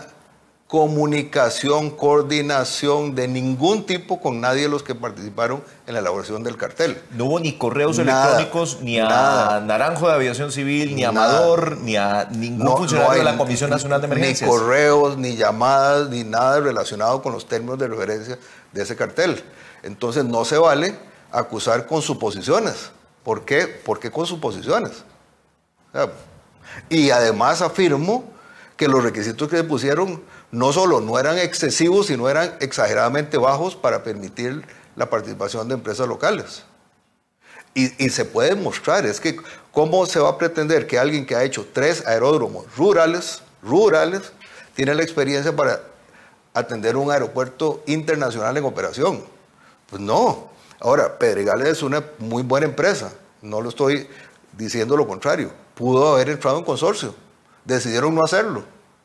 comunicación, coordinación de ningún tipo con nadie de los que participaron en la elaboración del cartel. No hubo ni correos Nada, electrónicos, ni a nada. Naranjo de Aviación Civil, ni a Nada. Amador, ni a ningún No, funcionario no hay de la Comisión Nacional de Emergencias. Ni correos, ni llamadas, ni nada relacionado con los términos de referencia de ese cartel. Entonces no se vale acusar con suposiciones. ¿Por qué? ¿Por qué con suposiciones? O sea, y además afirmo que los requisitos que se pusieron no solo no eran excesivos, sino eran exageradamente bajos para permitir la participación de empresas locales. Y, y se puede demostrar, es que cómo se va a pretender que alguien que ha hecho tres aeródromos rurales, rurales, tiene la experiencia para atender un aeropuerto internacional en operación. Pues no. Ahora, Pedregal es una muy buena empresa, no lo estoy diciendo lo contrario. Pudo haber entrado en consorcio, decidieron no hacerlo.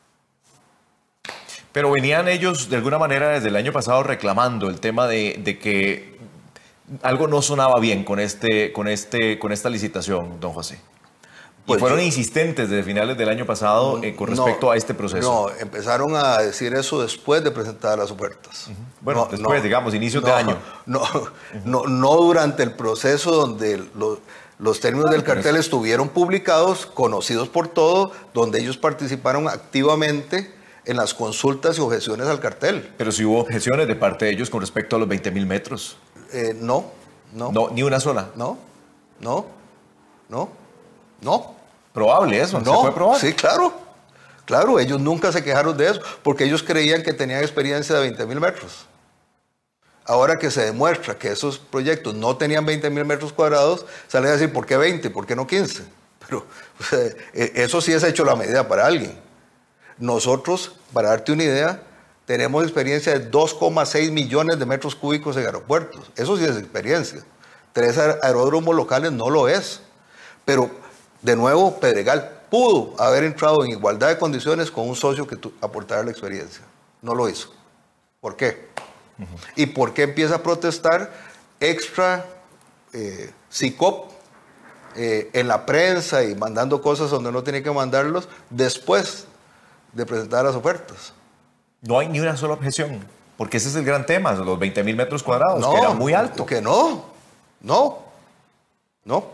Pero venían ellos de alguna manera desde el año pasado reclamando el tema de, de que algo no sonaba bien con, este, con, este, con esta licitación, don José. Pues y fueron yo, insistentes desde finales del año pasado eh, con respecto no, a este proceso. No, empezaron a decir eso después de presentar las ofertas. Uh-huh. Bueno, no, después, no, digamos, inicios no, de año. No, uh-huh. no, no durante el proceso donde lo, los términos del cartel estuvieron publicados, conocidos por todos, donde ellos participaron activamente en las consultas y objeciones al cartel. Pero si hubo objeciones de parte de ellos con respecto a los veinte mil metros. Eh, no, no. No, ni una sola. No, no, no, no. Probable eso, no, ¿se puede probar? Sí, claro. Claro, ellos nunca se quejaron de eso, porque ellos creían que tenían experiencia de veinte mil metros. Ahora que se demuestra que esos proyectos no tenían veinte mil metros cuadrados, salen a decir, ¿por qué veinte? ¿Por qué no quince? Pero o sea, eso sí es hecho la medida para alguien. Nosotros, para darte una idea, tenemos experiencia de dos coma seis millones de metros cúbicos en aeropuertos. Eso sí es experiencia. Tres aeródromos locales no lo es. Pero, de nuevo, Pedregal pudo haber entrado en igualdad de condiciones con un socio que aportara la experiencia. No lo hizo. ¿Por qué? Uh-huh. ¿Y por qué empieza a protestar extra eh, C I C O P eh, en la prensa y mandando cosas donde no tiene que mandarlos después de presentar las ofertas? No hay ni una sola objeción, porque ese es el gran tema, los veinte mil metros cuadrados, no, que era muy alto. Que no, no, no,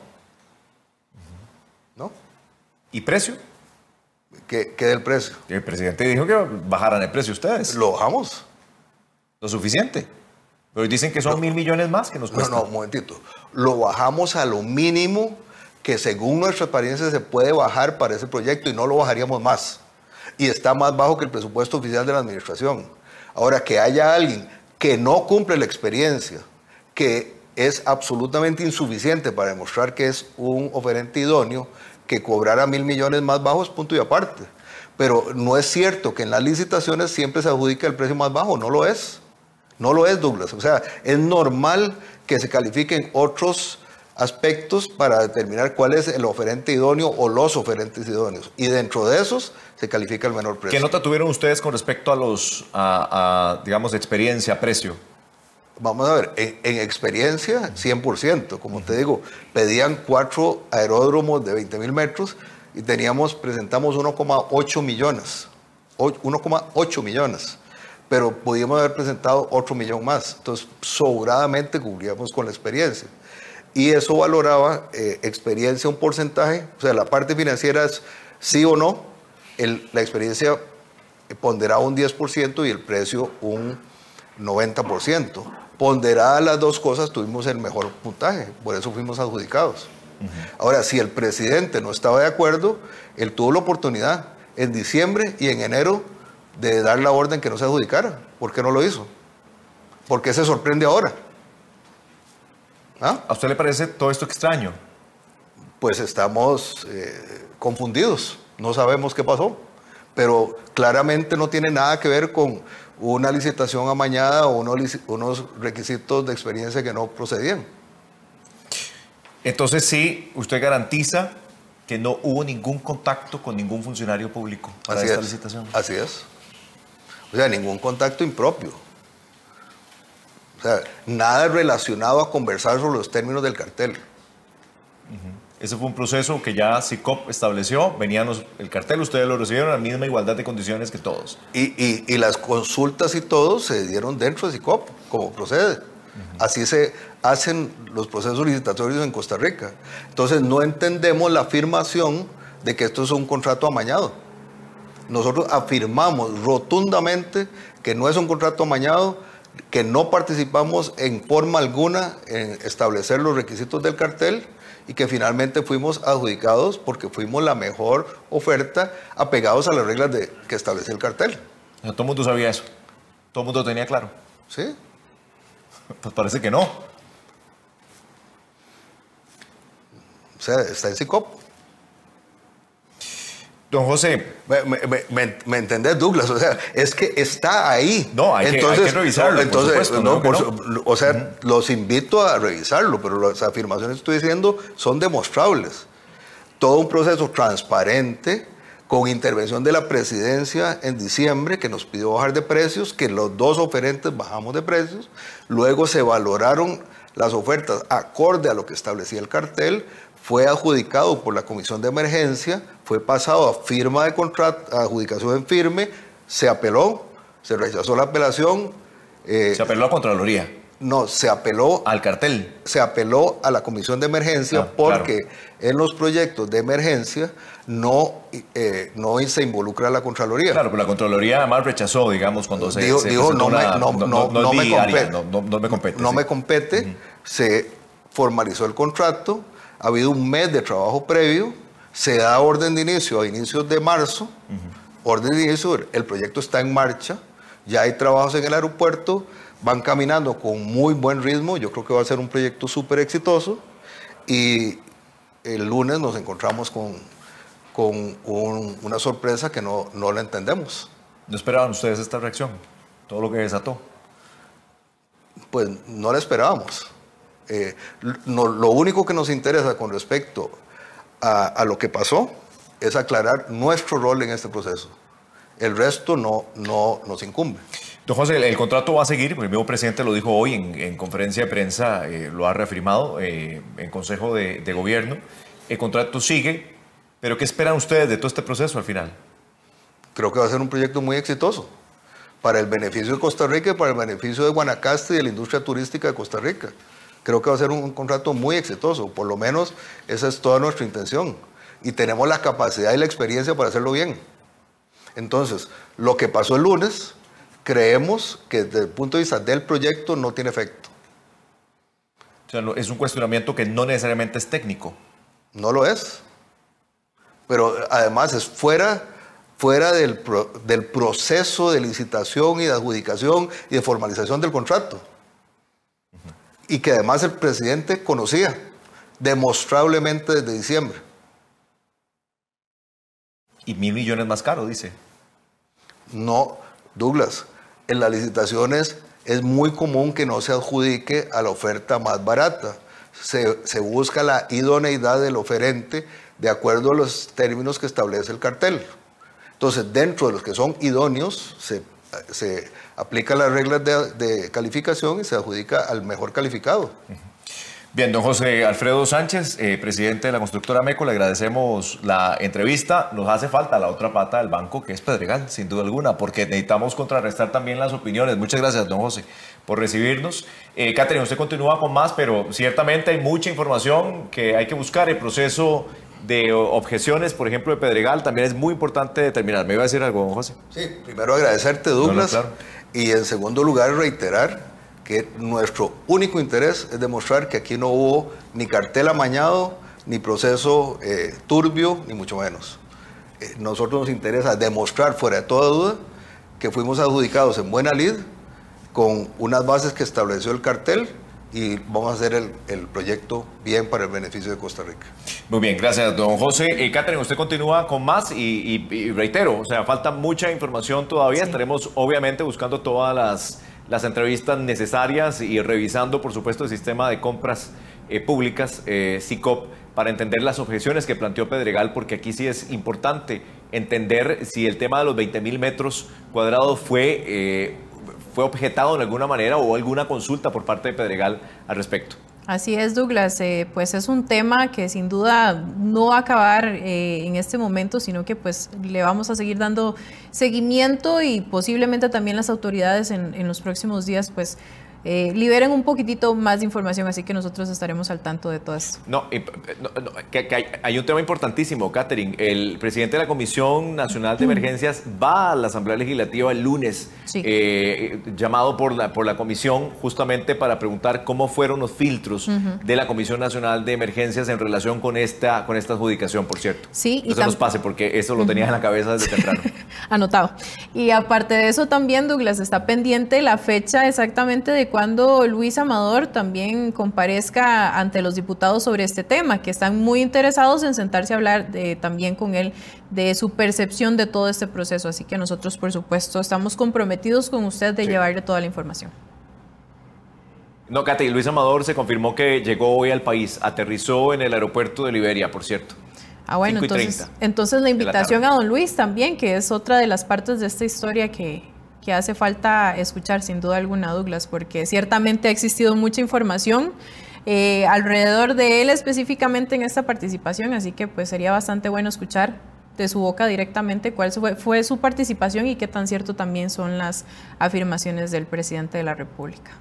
no. ¿Y precio? ¿Qué, qué del precio? El presidente dijo que bajaran el precio ustedes. Lo bajamos. Lo suficiente. Pero dicen que son no, mil millones más que nos cuesta. No, no, un momentito. Lo bajamos a lo mínimo que según nuestra experiencia se puede bajar para ese proyecto y no lo bajaríamos más. Y está más bajo que el presupuesto oficial de la administración. Ahora, que haya alguien que no cumple la experiencia, que es absolutamente insuficiente para demostrar que es un oferente idóneo, que cobrara mil millones más bajos, punto y aparte. Pero no es cierto que en las licitaciones siempre se adjudica el precio más bajo, no lo es. No lo es, Douglas. O sea, es normal que se califiquen otros aspectos para determinar cuál es el oferente idóneo o los oferentes idóneos. Y dentro de esos se califica el menor precio. ¿Qué nota tuvieron ustedes con respecto a los, a, a, digamos, de experiencia, precio? Vamos a ver, en, en experiencia, cien por ciento. Como uh-huh. te digo, pedían cuatro aeródromos de veinte mil metros y teníamos, presentamos uno coma ocho millones. uno coma ocho millones, pero podíamos haber presentado otro millón más. Entonces, sobradamente cubríamos con la experiencia. Y eso valoraba eh, experiencia un porcentaje, o sea, la parte financiera es sí o no, el, la experiencia ponderaba un diez por ciento y el precio un noventa por ciento. Ponderadas las dos cosas, tuvimos el mejor puntaje, por eso fuimos adjudicados. Uh-huh. Ahora, si el presidente no estaba de acuerdo, él tuvo la oportunidad en diciembre y en enero de dar la orden que no se adjudicara. ¿Por qué no lo hizo? ¿Por qué se sorprende ahora? ¿Ah? ¿A usted le parece todo esto extraño? Pues estamos eh, confundidos, no sabemos qué pasó, pero claramente no tiene nada que ver con una licitación amañada o unos, unos requisitos de experiencia que no procedían. Entonces sí, usted garantiza que no hubo ningún contacto con ningún funcionario público para así esta es, licitación. Así es. O sea, ningún contacto impropio. O sea, nada relacionado a conversar sobre los términos del cartel. Uh-huh. Ese fue un proceso que ya SICOP estableció, venían los, el cartel, ustedes lo recibieron a la misma igualdad de condiciones que todos. Y, y, y las consultas y todo se dieron dentro de SICOP, como procede. Uh-huh. Así se hacen los procesos licitatorios en Costa Rica. Entonces no entendemos la afirmación de que esto es un contrato amañado. Nosotros afirmamos rotundamente que no es un contrato amañado, que no participamos en forma alguna en establecer los requisitos del cartel y que finalmente fuimos adjudicados porque fuimos la mejor oferta apegados a las reglas de, que establece el cartel. Todo el mundo sabía eso. Todo el mundo tenía claro. Sí. Pues parece que no. O sea, está en SICOP. Don José. Me, me, me, ¿Me entendés, Douglas? O sea, es que está ahí. No, hay, entonces, que, hay que revisarlo, entonces, por supuesto. No, no, por, no. O sea, uh-huh. los invito a revisarlo, pero las afirmaciones que estoy diciendo son demostrables. Todo un proceso transparente, con intervención de la presidencia en diciembre, que nos pidió bajar de precios, que los dos oferentes bajamos de precios, luego se valoraron las ofertas acorde a lo que establecía el cartel, fue adjudicado por la Comisión de Emergencia, fue pasado a firma de contrato, a adjudicación en firme, se apeló, se rechazó la apelación. Eh, ¿Se apeló a Contraloría? No, se apeló... ¿Al cartel? Se apeló a la Comisión de Emergencia ah, porque claro. en los proyectos de emergencia no, eh, no se involucra la Contraloría. Claro, pero la Contraloría además rechazó, digamos, cuando se... Dijo, se dijo no, una, me, no, no, no, no, me compete, no, no, no me compete. No sí. me compete, uh-huh. Se formalizó el contrato, ha habido un mes de trabajo previo, se da orden de inicio a inicios de marzo, uh-huh. orden de inicio, el proyecto está en marcha, ya hay trabajos en el aeropuerto, van caminando con muy buen ritmo, yo creo que va a ser un proyecto súper exitoso y el lunes nos encontramos con, con un, una sorpresa que no, no la entendemos. ¿No esperaban ustedes esta reacción? Todo lo que desató. Pues no la esperábamos. Eh, no, lo único que nos interesa con respecto a, a lo que pasó es aclarar nuestro rol en este proceso. El resto no, no nos incumbe. Don José, el, el contrato va a seguir, el mismo presidente lo dijo hoy en, en conferencia de prensa, eh, lo ha reafirmado eh, en Consejo de, de Gobierno. El contrato sigue, pero ¿qué esperan ustedes de todo este proceso al final? Creo que va a ser un proyecto muy exitoso para el beneficio de Costa Rica y para el beneficio de Guanacaste y de la industria turística de Costa Rica. Creo que va a ser un, un contrato muy exitoso, por lo menos esa es toda nuestra intención. Y tenemos la capacidad y la experiencia para hacerlo bien. Entonces, lo que pasó el lunes, creemos que desde el punto de vista del proyecto no tiene efecto. O sea, es un cuestionamiento que no necesariamente es técnico. No lo es. Pero además es fuera, fuera del, pro, del proceso de licitación y de adjudicación y de formalización del contrato. Uh-huh. Y que además el presidente conocía demostrablemente desde diciembre. Y mil millones más caro, dice. No, Douglas, en las licitaciones es muy común que no se adjudique a la oferta más barata. Se, se busca la idoneidad del oferente de acuerdo a los términos que establece el cartel. Entonces, dentro de los que son idóneos, se, se aplican las reglas de, de calificación y se adjudica al mejor calificado. Bien, don José Alfredo Sánchez, eh, presidente de la constructora MECO, le agradecemos la entrevista. Nos hace falta la otra pata del banco, que es Pedregal, sin duda alguna, porque necesitamos contrarrestar también las opiniones. Muchas gracias, don José, por recibirnos. Eh, Catherine, usted continúa con más, pero ciertamente hay mucha información que hay que buscar. El proceso de objeciones, por ejemplo, de Pedregal, también es muy importante determinar. ¿Me iba a decir algo, don José? Sí, primero agradecerte, Douglas, no, no, claro. Y en segundo lugar reiterar que nuestro único interés es demostrar que aquí no hubo ni cartel amañado, ni proceso eh, turbio, ni mucho menos. Eh, nosotros nos interesa demostrar fuera de toda duda que fuimos adjudicados en buena lid, con unas bases que estableció el cartel, y vamos a hacer el, el proyecto bien para el beneficio de Costa Rica. Muy bien, gracias, don José. Eh, Catherine, usted continúa con más y, y, y reitero, o sea, falta mucha información todavía. Sí. Estaremos obviamente buscando todas las, las entrevistas necesarias y revisando, por supuesto, el sistema de compras eh, públicas, eh, SICOP, para entender las objeciones que planteó Pedregal, porque aquí sí es importante entender si el tema de los veinte mil metros cuadrados fue... Eh, ¿Fue objetado en alguna manera o alguna consulta por parte de Pedregal al respecto? Así es, Douglas, eh, pues es un tema que sin duda no va a acabar eh, en este momento, sino que pues le vamos a seguir dando seguimiento y posiblemente también las autoridades en, en los próximos días pues eh, liberen un poquitito más de información, así que nosotros estaremos al tanto de todo esto. No, eh, no, no que, que hay, hay un tema importantísimo, Catherine. El presidente de la Comisión Nacional de Emergencias va a la Asamblea Legislativa el lunes, sí. eh, llamado por la, por la Comisión justamente para preguntar cómo fueron los filtros uh-huh. de la Comisión Nacional de Emergencias en relación con esta, con esta adjudicación, por cierto. Sí, no se nos pase porque eso lo tenías uh-huh. en la cabeza desde temprano. Anotado. Y aparte de eso también, Douglas, está pendiente la fecha exactamente de cuando Luis Amador también comparezca ante los diputados sobre este tema, que están muy interesados en sentarse a hablar de, también con él de su percepción de todo este proceso. Así que nosotros, por supuesto, estamos comprometidos con usted de sí. llevarle toda la información. No, Katy, Luis Amador se confirmó que llegó hoy al país, aterrizó en el aeropuerto de Liberia, por cierto. Ah, bueno, entonces, entonces la invitación a don Luis también, que es otra de las partes de esta historia que... que hace falta escuchar sin duda alguna, Douglas, porque ciertamente ha existido mucha información eh, alrededor de él específicamente en esta participación, así que pues sería bastante bueno escuchar de su boca directamente cuál fue, fue su participación y qué tan cierto también son las afirmaciones del presidente de la República.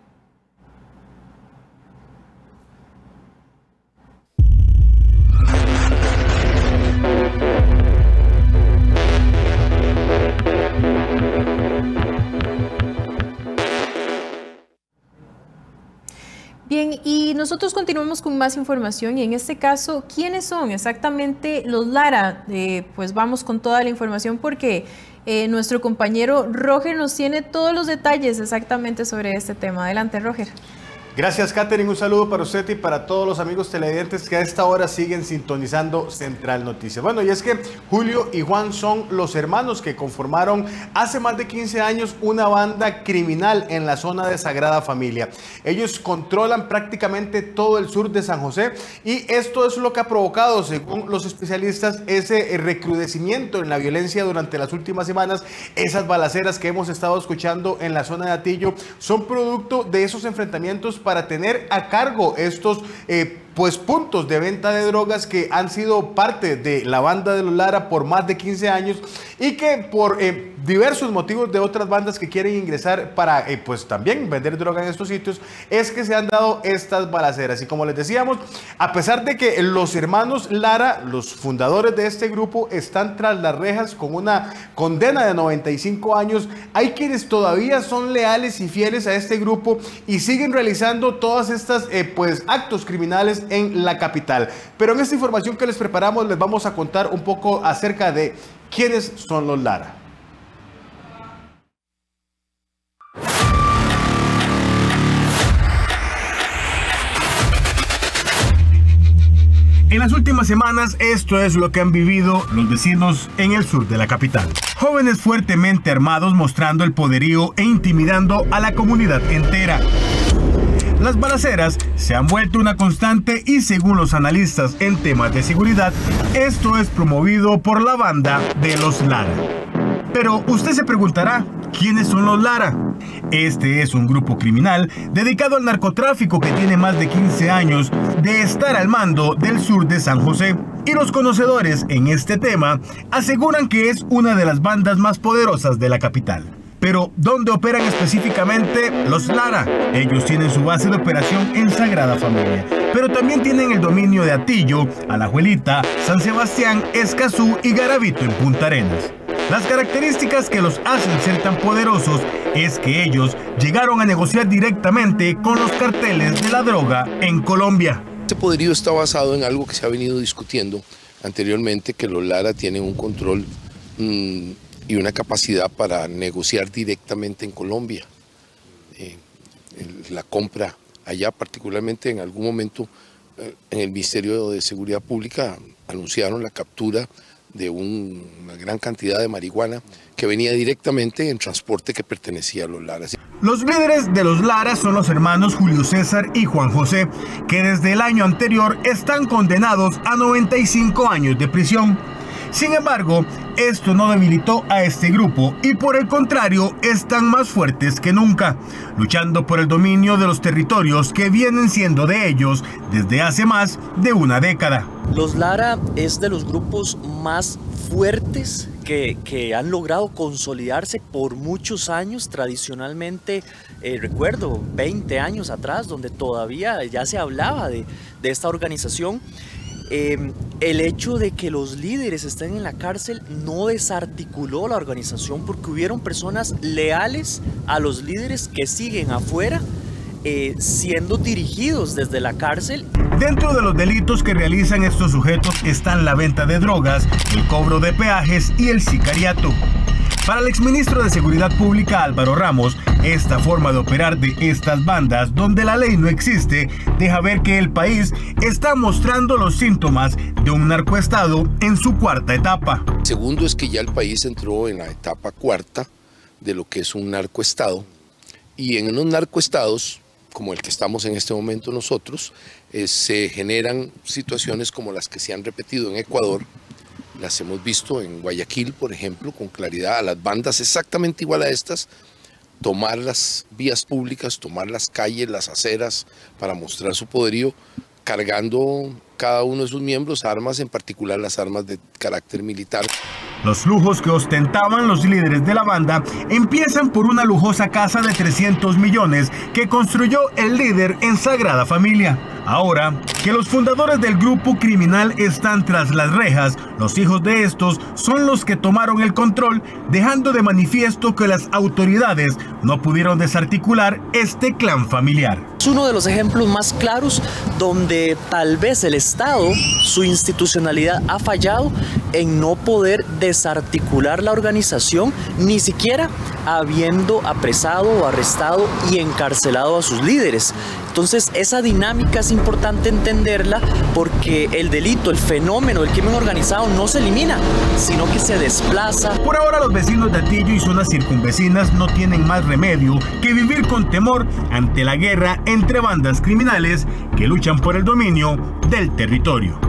Bien, y nosotros continuamos con más información y en este caso, ¿quiénes son exactamente los Lara? Eh, pues vamos con toda la información porque eh, nuestro compañero Roger nos tiene todos los detalles exactamente sobre este tema. Adelante, Roger. Gracias, Catherine. Un saludo para usted y para todos los amigos televidentes que a esta hora siguen sintonizando Central Noticias. Bueno, y es que Julio y Juan son los hermanos que conformaron hace más de quince años una banda criminal en la zona de Sagrada Familia. Ellos controlan prácticamente todo el sur de San José y esto es lo que ha provocado, según los especialistas, ese recrudecimiento en la violencia durante las últimas semanas. Esas balaceras que hemos estado escuchando en la zona de Atillo son producto de esos enfrentamientos para tener a cargo estos eh, pues puntos de venta de drogas que han sido parte de la banda de los Lara por más de quince años y que por eh, diversos motivos de otras bandas que quieren ingresar para eh, pues también vender droga en estos sitios es que se han dado estas balaceras. Y como les decíamos, a pesar de que los hermanos Lara, los fundadores de este grupo, están tras las rejas con una condena de noventa y cinco años, hay quienes todavía son leales y fieles a este grupo y siguen realizando todas estas eh, pues actos criminales en la capital. Pero en esta información que les preparamos les vamos a contar un poco acerca de quiénes son los Lara. En las últimas semanas, esto es lo que han vivido los vecinos en el sur de la capital. Jóvenes fuertemente armados mostrando el poderío e intimidando a la comunidad entera. Las balaceras se han vuelto una constante y según los analistas en temas de seguridad, esto es promovido por la banda de los Lara. Pero usted se preguntará, ¿quiénes son los Lara? Este es un grupo criminal dedicado al narcotráfico que tiene más de quince años de estar al mando del sur de San José. Y los conocedores en este tema aseguran que es una de las bandas más poderosas de la capital. Pero, ¿dónde operan específicamente los Lara? Ellos tienen su base de operación en Sagrada Familia, pero también tienen el dominio de Atillo, Alajuelita, San Sebastián, Escazú y Garavito en Punta Arenas. Las características que los hacen ser tan poderosos es que ellos llegaron a negociar directamente con los carteles de la droga en Colombia. Este poderío está basado en algo que se ha venido discutiendo anteriormente, que los Lara tienen un control mmm, y una capacidad para negociar directamente en Colombia. Eh, la compra allá, particularmente en algún momento eh, en el Ministerio de Seguridad Pública anunciaron la captura de un, una gran cantidad de marihuana que venía directamente en transporte que pertenecía a los Lara. Los líderes de los Lara son los hermanos Julio César y Juan José, que desde el año anterior están condenados a noventa y cinco años de prisión. Sin embargo, esto no debilitó a este grupo y por el contrario están más fuertes que nunca, luchando por el dominio de los territorios que vienen siendo de ellos desde hace más de una década. Los Lara es de los grupos más fuertes que, que han logrado consolidarse por muchos años. Tradicionalmente, eh, recuerdo veinte años atrás, donde todavía ya se hablaba de, de esta organización. Eh, el hecho de que los líderes estén en la cárcel no desarticuló la organización, porque hubieron personas leales a los líderes que siguen afuera eh, siendo dirigidos desde la cárcel. Dentro de los delitos que realizan estos sujetos están la venta de drogas, el cobro de peajes y el sicariato. Para el exministro de Seguridad Pública Álvaro Ramos, esta forma de operar de estas bandas, donde la ley no existe, deja ver que el país está mostrando los síntomas de un narcoestado en su cuarta etapa. Segundo es que ya el país entró en la etapa cuarta de lo que es un narcoestado, y en unos narcoestados, como el que estamos en este momento nosotros, eh, se generan situaciones como las que se han repetido en Ecuador. Las hemos visto en Guayaquil, por ejemplo, con claridad, a las bandas exactamente igual a estas, tomar las vías públicas, tomar las calles, las aceras, para mostrar su poderío, cargando cada uno de sus miembros armas, en particular las armas de carácter militar. Los lujos que ostentaban los líderes de la banda empiezan por una lujosa casa de trescientos millones que construyó el líder en Sagrada Familia. Ahora que los fundadores del grupo criminal están tras las rejas, los hijos de estos son los que tomaron el control, dejando de manifiesto que las autoridades no pudieron desarticular este clan familiar. Es uno de los ejemplos más claros donde tal vez el Estado, su institucionalidad, ha fallado en no poder desarticular la organización, ni siquiera habiendo apresado o arrestado y encarcelado a sus líderes. Entonces, esa dinámica es importante entenderla, porque el delito, el fenómeno del crimen organizado no se elimina, sino que se desplaza. Por ahora, los vecinos de Atillo y zonas circunvecinas no tienen más remedio que vivir con temor ante la guerra entre bandas criminales que luchan por el dominio del territorio.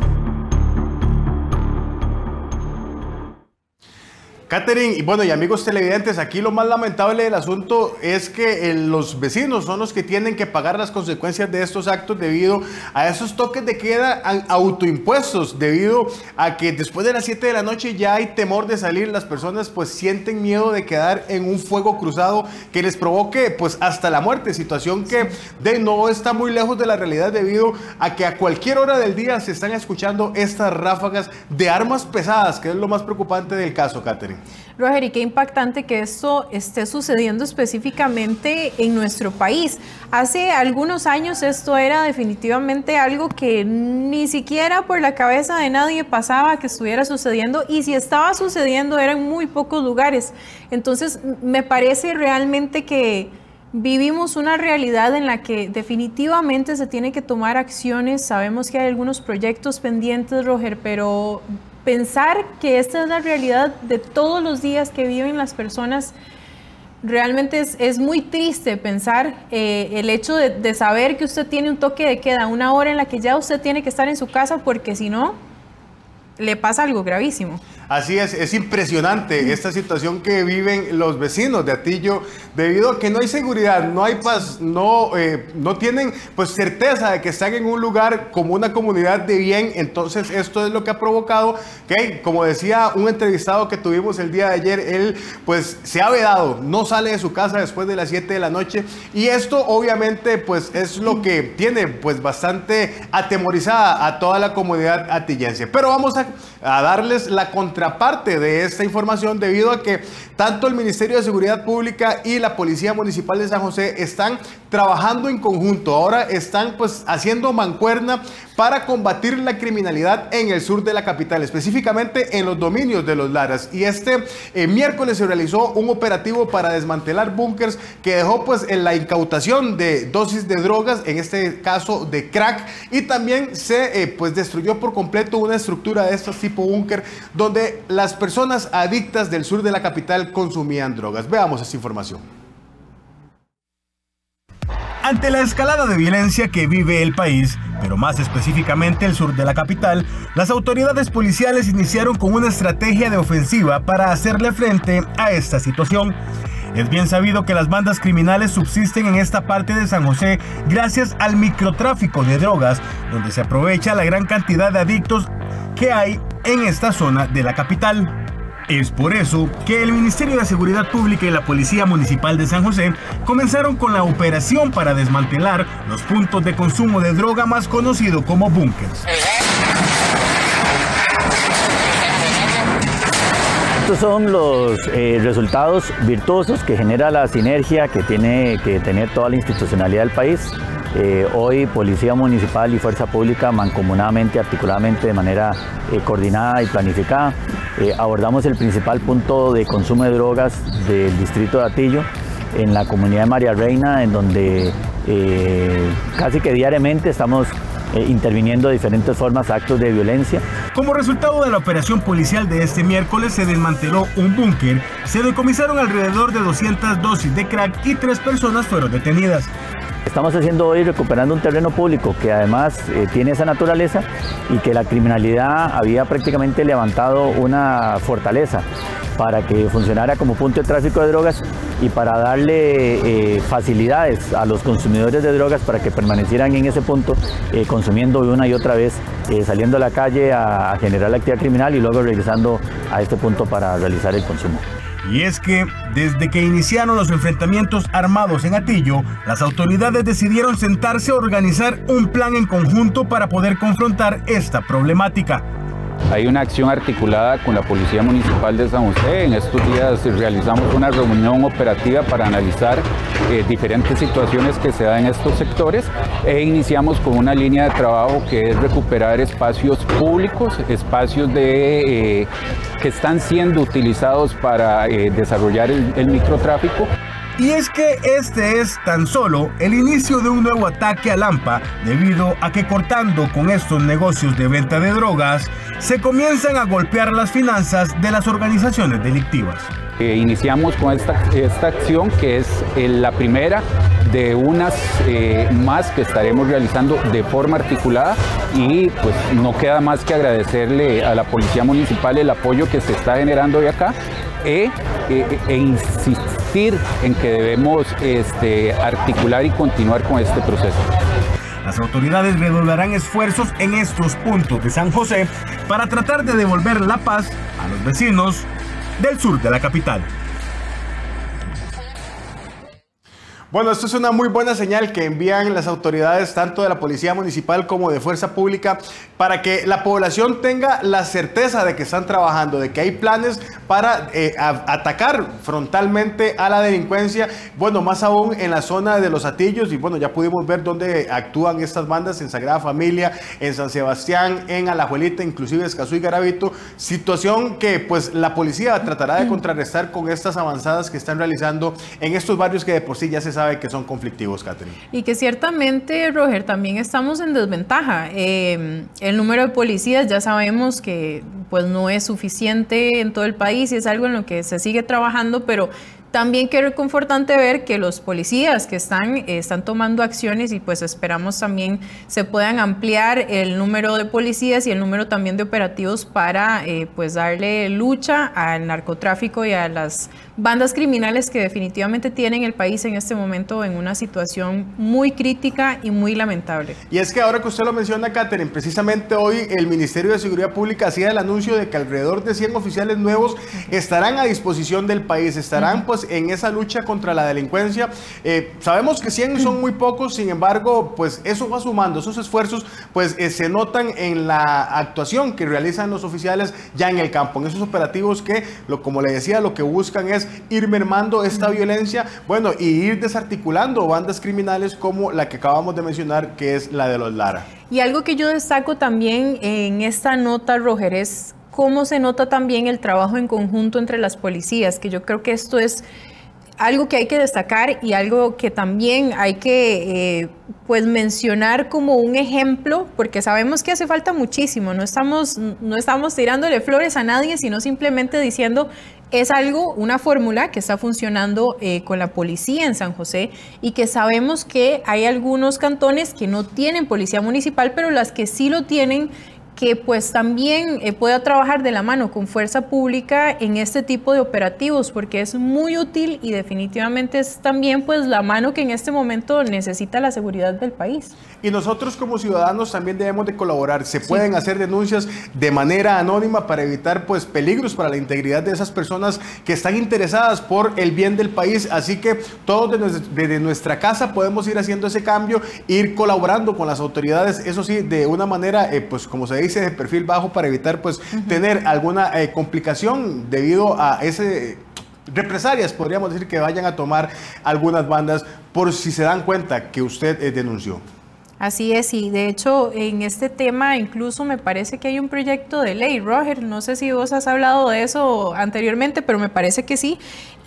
Catherine, y bueno, y amigos televidentes, aquí lo más lamentable del asunto es que eh, los vecinos son los que tienen que pagar las consecuencias de estos actos debido a esos toques de queda autoimpuestos, debido a que después de las siete de la noche ya hay temor de salir. Las personas pues sienten miedo de quedar en un fuego cruzado que les provoque pues hasta la muerte, situación que de no está muy lejos de la realidad, debido a que a cualquier hora del día se están escuchando estas ráfagas de armas pesadas, que es lo más preocupante del caso, Catherine. Roger, y qué impactante que esto esté sucediendo específicamente en nuestro país. Hace algunos años esto era definitivamente algo que ni siquiera por la cabeza de nadie pasaba que estuviera sucediendo, y si estaba sucediendo era en muy pocos lugares. Entonces me parece realmente que vivimos una realidad en la que definitivamente se tiene que tomar acciones. Sabemos que hay algunos proyectos pendientes, Roger, pero pensar que esta es la realidad de todos los días que viven las personas, realmente es, es muy triste pensar eh, el hecho de, de saber que usted tiene un toque de queda, una hora en la que ya usted tiene que estar en su casa, porque si no, le pasa algo gravísimo. Así es, es impresionante esta situación que viven los vecinos de Atillo debido a que no hay seguridad, no hay paz, no, eh, no tienen pues certeza de que están en un lugar como una comunidad de bien. Entonces esto es lo que ha provocado que, como decía un entrevistado que tuvimos el día de ayer, él pues se ha vedado, no sale de su casa después de las siete de la noche, y esto obviamente pues es lo que tiene pues bastante atemorizada a toda la comunidad atillense. Pero vamos a, a darles la contraparte de esta información debido a que tanto el Ministerio de Seguridad Pública y la Policía Municipal de San José están trabajando en conjunto. Ahora están pues haciendo mancuerna para combatir la criminalidad en el sur de la capital, específicamente en los dominios de los Laras. Y este eh, miércoles se realizó un operativo para desmantelar búnkers que dejó pues en la incautación de dosis de drogas, en este caso de crack, y también se eh, pues destruyó por completo una estructura de estos tipo búnker donde las personas adictas del sur de la capital consumían drogas. Veamos esta información. Ante la escalada de violencia que vive el país, pero más específicamente el sur de la capital, las autoridades policiales iniciaron con una estrategia de ofensiva para hacerle frente a esta situación. Es bien sabido que las bandas criminales subsisten en esta parte de San José gracias al microtráfico de drogas, donde se aprovecha la gran cantidad de adictos que hay en esta zona de la capital. Es por eso que el Ministerio de Seguridad Pública y la Policía Municipal de San José comenzaron con la operación para desmantelar los puntos de consumo de droga más conocido como búnkers. Estos son los eh, resultados virtuosos que genera la sinergia que tiene que tener toda la institucionalidad del país. Eh, hoy Policía Municipal y Fuerza Pública mancomunadamente, articuladamente, de manera eh, coordinada y planificada, eh, abordamos el principal punto de consumo de drogas del distrito de Atillo, en la comunidad de María Reina, en donde eh, casi que diariamente estamos eh, interviniendo de diferentes formas actos de violencia. Como resultado de la operación policial de este miércoles se desmanteló un búnker, se decomisaron alrededor de doscientas dosis de crack y tres personas fueron detenidas. Estamos haciendo hoy recuperando un terreno público que además eh, tiene esa naturaleza y que la criminalidad había prácticamente levantado una fortaleza para que funcionara como punto de tráfico de drogas y para darle eh, facilidades a los consumidores de drogas para que permanecieran en ese punto eh, consumiendo una y otra vez, eh, saliendo a la calle a, a generar la actividad criminal y luego regresando a este punto para realizar el consumo. Y es que, desde que iniciaron los enfrentamientos armados en Atillo, las autoridades decidieron sentarse a organizar un plan en conjunto para poder confrontar esta problemática. Hay una acción articulada con la Policía Municipal de San José. En estos días realizamos una reunión operativa para analizar eh, diferentes situaciones que se dan en estos sectores e iniciamos con una línea de trabajo que es recuperar espacios públicos, espacios de, eh, que están siendo utilizados para eh, desarrollar el, el microtráfico. Y es que este es tan solo el inicio de un nuevo ataque a Lampa, debido a que cortando con estos negocios de venta de drogas, se comienzan a golpear las finanzas de las organizaciones delictivas. Eh, iniciamos con esta, esta acción que es eh, la primera de unas eh, más que estaremos realizando de forma articulada y pues no queda más que agradecerle a la Policía Municipal el apoyo que se está generando de acá e, e, e insistir en que debemos este, articular y continuar con este proceso. Las autoridades redoblarán esfuerzos en estos puntos de San José para tratar de devolver la paz a los vecinos del sur de la capital. Bueno, esto es una muy buena señal que envían las autoridades tanto de la Policía Municipal como de Fuerza Pública para que la población tenga la certeza de que están trabajando, de que hay planes para eh, a, atacar frontalmente a la delincuencia, bueno, más aún en la zona de los Atillos, y bueno, ya pudimos ver dónde actúan estas bandas, en Sagrada Familia, en San Sebastián, en Alajuelita, inclusive Escazú y Garavito, situación que pues la policía tratará de contrarrestar con estas avanzadas que están realizando en estos barrios que de por sí ya se sabe que son conflictivos, Catherine. Y que ciertamente, Roger, también estamos en desventaja. Eh, el número de policías ya sabemos que pues no es suficiente en todo el país y es algo en lo que se sigue trabajando, pero También qué reconfortante ver que los policías que están, eh, están tomando acciones y pues esperamos también se puedan ampliar el número de policías y el número también de operativos para eh, pues darle lucha al narcotráfico y a las bandas criminales que definitivamente tienen el país en este momento en una situación muy crítica y muy lamentable. Y es que ahora que usted lo menciona, Catherine, precisamente hoy el Ministerio de Seguridad Pública hacía el anuncio de que alrededor de cien oficiales nuevos estarán a disposición del país, estarán pues en esa lucha contra la delincuencia. Eh, sabemos que cien son muy pocos, sin embargo, pues eso va sumando, esos esfuerzos pues eh, se notan en la actuación que realizan los oficiales ya en el campo, en esos operativos que, lo, como le decía, lo que buscan es ir mermando esta violencia, bueno, y ir desarticulando bandas criminales como la que acabamos de mencionar, que es la de los Lara. Y algo que yo destaco también en esta nota, Roger, es cómo se nota también el trabajo en conjunto entre las policías, que yo creo que esto es algo que hay que destacar y algo que también hay que eh, pues mencionar como un ejemplo, porque sabemos que hace falta muchísimo, no estamos, no estamos tirándole flores a nadie, sino simplemente diciendo es algo, una fórmula que está funcionando eh, con la policía en San José y que sabemos que hay algunos cantones que no tienen policía municipal, pero las que sí lo tienen, que pues también eh, pueda trabajar de la mano con fuerza pública en este tipo de operativos, porque es muy útil y definitivamente es también pues la mano que en este momento necesita la seguridad del país. Y nosotros como ciudadanos también debemos de colaborar. Se sí. pueden hacer denuncias de manera anónima para evitar pues peligros para la integridad de esas personas que están interesadas por el bien del país. Así que todos desde, desde nuestra casa podemos ir haciendo ese cambio, ir colaborando con las autoridades, eso sí, de una manera eh, pues como se dice, de perfil bajo, para evitar pues uh-huh. tener alguna eh, complicación debido a ese represalias, podríamos decir, que vayan a tomar algunas bandas por si se dan cuenta que usted eh, denunció. Así es, y de hecho en este tema incluso me parece que hay un proyecto de ley, Roger, no sé si vos has hablado de eso anteriormente, pero me parece que sí,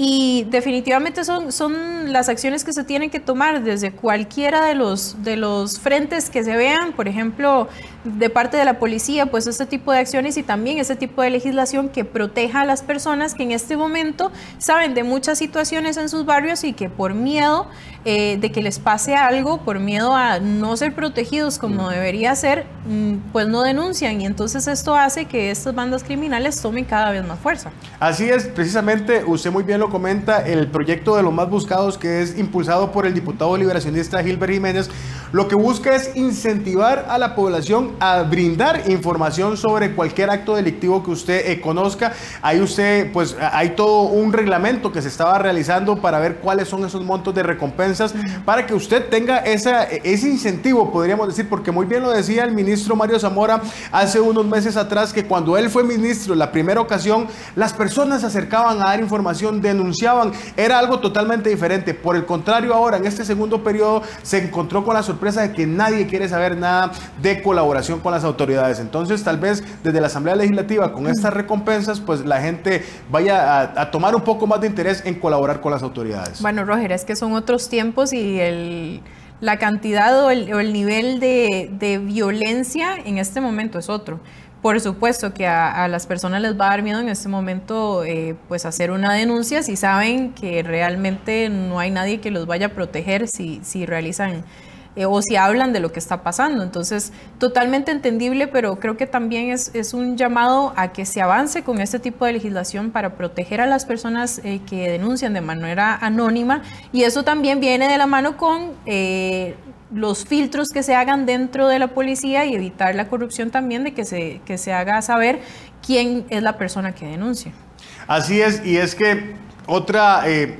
y definitivamente son, son las acciones que se tienen que tomar desde cualquiera de los, de los frentes que se vean, por ejemplo, de parte de la policía, pues este tipo de acciones y también ese tipo de legislación que proteja a las personas que en este momento saben de muchas situaciones en sus barrios y que por miedo eh, de que les pase algo, por miedo a no ser protegidos como debería ser, pues no denuncian, y entonces esto hace que estas bandas criminales tomen cada vez más fuerza. Así es, precisamente usted muy bien lo comenta, el proyecto de los más buscados, que es impulsado por el diputado liberacionista Gilbert Jiménez, lo que busca es incentivar a la población a brindar información sobre cualquier acto delictivo que usted eh, conozca. Ahí usted, pues hay todo un reglamento que se estaba realizando para ver cuáles son esos montos de recompensas, uh-huh. para que usted tenga esa, ese incentivo, podríamos decir, porque muy bien lo decía el ministro Mario Zamora hace unos meses atrás, que cuando él fue ministro la primera ocasión, las personas se acercaban a dar información, denunciaban, era algo totalmente diferente. Por el contrario, ahora en este segundo periodo se encontró con la sorpresa de que nadie quiere saber nada de colaboración con las autoridades. Entonces tal vez desde la Asamblea Legislativa con estas recompensas pues la gente vaya a, a tomar un poco más de interés en colaborar con las autoridades. Bueno, Roger, es que son otros tiempos y el... la cantidad o el, o el nivel de, de violencia en este momento es otro. Por supuesto que a, a las personas les va a dar miedo en este momento eh, pues hacer una denuncia si saben que realmente no hay nadie que los vaya a proteger si, si realizan eh, o si hablan de lo que está pasando. Entonces, totalmente entendible, pero creo que también es, es un llamado a que se avance con este tipo de legislación para proteger a las personas eh, que denuncian de manera anónima, y eso también viene de la mano con eh, los filtros que se hagan dentro de la policía y evitar la corrupción también, de que se, que se haga saber quién es la persona que denuncia. Así es, y es que otra eh,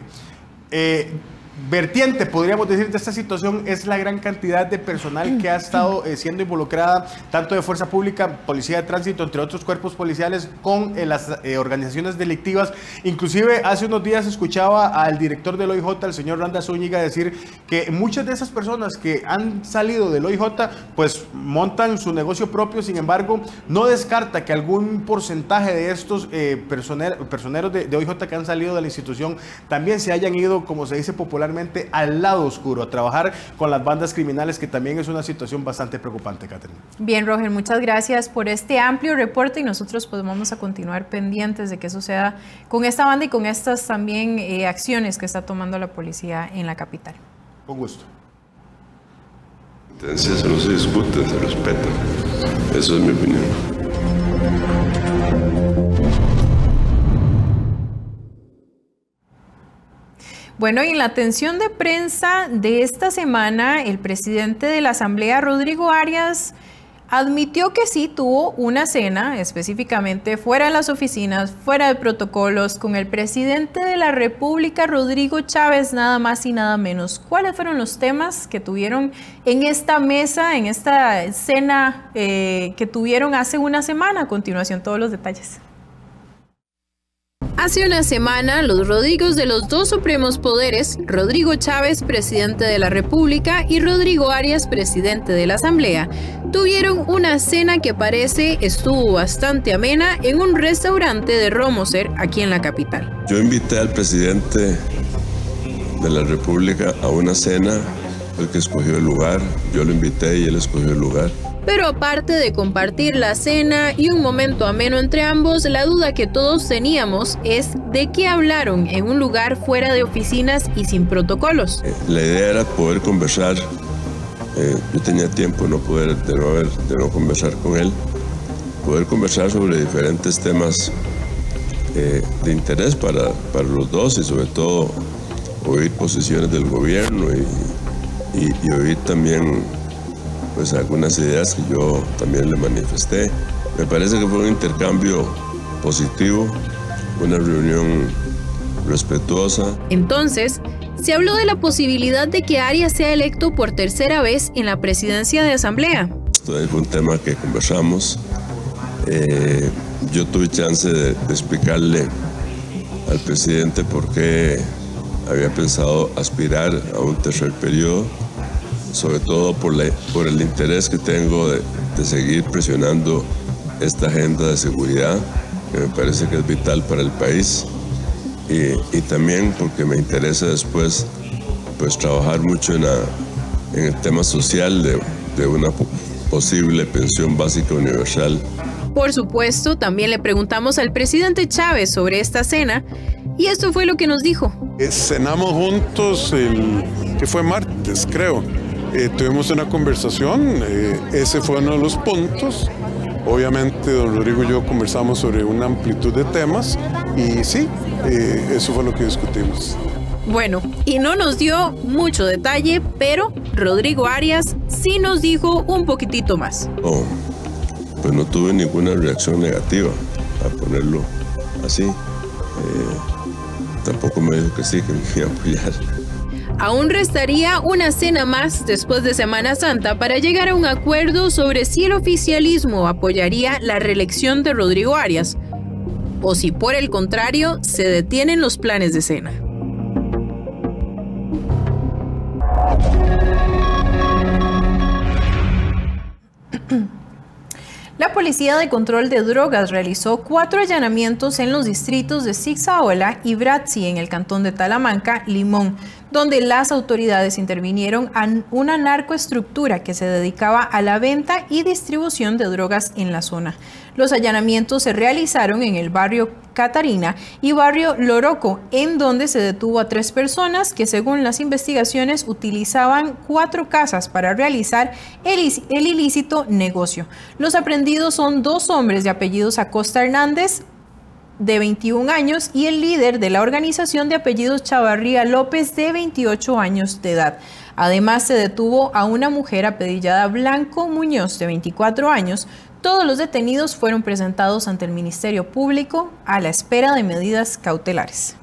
eh, vertiente, podríamos decir, de esta situación es la gran cantidad de personal que ha estado eh, siendo involucrada, tanto de fuerza pública, policía de tránsito, entre otros cuerpos policiales, con eh, las eh, organizaciones delictivas. Inclusive hace unos días escuchaba al director del O I J, el señor Randa Zúñiga, decir que muchas de esas personas que han salido del O I J pues montan su negocio propio. Sin embargo, no descarta que algún porcentaje de estos eh, personer, personeros de, de O I J que han salido de la institución también se hayan ido, como se dice popularmente, particularmente al lado oscuro, a trabajar con las bandas criminales, que también es una situación bastante preocupante, Catherine. Bien, Roger, muchas gracias por este amplio reporte y nosotros pues vamos a continuar pendientes de qué suceda con esta banda y con estas también eh, acciones que está tomando la policía en la capital. Con gusto. Entonces no se discute, se respeta. Eso es mi opinión. Bueno, y en la atención de prensa de esta semana, el presidente de la Asamblea, Rodrigo Arias, admitió que sí tuvo una cena, específicamente fuera de las oficinas, fuera de protocolos, con el presidente de la República, Rodrigo Chávez, nada más y nada menos. ¿Cuáles fueron los temas que tuvieron en esta mesa, en esta cena eh, que tuvieron hace una semana? A continuación, todos los detalles. Hace una semana, los Rodrigos de los dos supremos poderes, Rodrigo Chávez, presidente de la República, y Rodrigo Arias, presidente de la Asamblea, tuvieron una cena que parece estuvo bastante amena en un restaurante de Romoser, aquí en la capital. Yo invité al presidente de la República a una cena, el que escogió el lugar, yo lo invité y él escogió el lugar. Pero aparte de compartir la cena y un momento ameno entre ambos, la duda que todos teníamos es de qué hablaron en un lugar fuera de oficinas y sin protocolos. La idea era poder conversar, eh, yo tenía tiempo no poder, de, no haber, de no conversar con él, poder conversar sobre diferentes temas eh, de interés para, para los dos y sobre todo oír posiciones del gobierno y, y, y oír también pues algunas ideas que yo también le manifesté. Me parece que fue un intercambio positivo, una reunión respetuosa. Entonces, se habló de la posibilidad de que Arias sea electo por tercera vez en la presidencia de Asamblea. Esto es un tema que conversamos. Eh, yo tuve chance de, de explicarle al presidente por qué había pensado aspirar a un tercer periodo, sobre todo por, la, por el interés que tengo de, de seguir presionando esta agenda de seguridad, que me parece que es vital para el país, y, y también porque me interesa después pues, trabajar mucho en, la, en el tema social de, de una posible pensión básica universal. Por supuesto, también le preguntamos al presidente Chávez sobre esta cena, y esto fue lo que nos dijo. Cenamos juntos el que fue martes, creo. Eh, tuvimos una conversación, eh, ese fue uno de los puntos. Obviamente, don Rodrigo y yo conversamos sobre una amplitud de temas y sí, eh, eso fue lo que discutimos. Bueno, y no nos dio mucho detalle, pero Rodrigo Arias sí nos dijo un poquitito más. Oh, pues no tuve ninguna reacción negativa, a ponerlo así. Eh, tampoco me dijo que sí, que me iba a apoyar. Aún restaría una cena más después de Semana Santa para llegar a un acuerdo sobre si el oficialismo apoyaría la reelección de Rodrigo Arias o si por el contrario se detienen los planes de cena. La Policía de Control de Drogas realizó cuatro allanamientos en los distritos de Zixaola y Bratzi en el cantón de Talamanca, Limón, donde las autoridades intervinieron a una narcoestructura que se dedicaba a la venta y distribución de drogas en la zona. Los allanamientos se realizaron en el barrio Catarina y barrio Loroco, en donde se detuvo a tres personas que, según las investigaciones, utilizaban cuatro casas para realizar el, el ilícito negocio. Los aprendidos son dos hombres de apellidos Acosta Hernández, de veintiún años, y el líder de la organización de apellidos Chavarría López, de veintiocho años de edad. Además, se detuvo a una mujer apellidada Blanco Muñoz, de veinticuatro años. Todos los detenidos fueron presentados ante el Ministerio Público a la espera de medidas cautelares.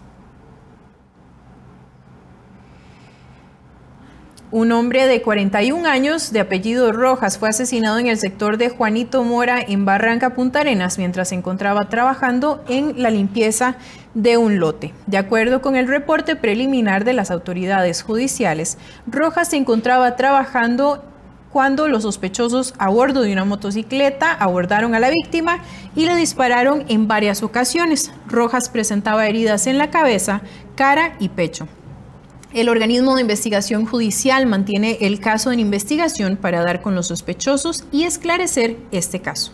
Un hombre de cuarenta y un años, de apellido Rojas, fue asesinado en el sector de Juanito Mora, en Barranca Punta Arenas, mientras se encontraba trabajando en la limpieza de un lote. De acuerdo con el reporte preliminar de las autoridades judiciales, Rojas se encontraba trabajando cuando los sospechosos, a bordo de una motocicleta, abordaron a la víctima y le dispararon en varias ocasiones. Rojas presentaba heridas en la cabeza, cara y pecho. El organismo de investigación judicial mantiene el caso en investigación para dar con los sospechosos y esclarecer este caso.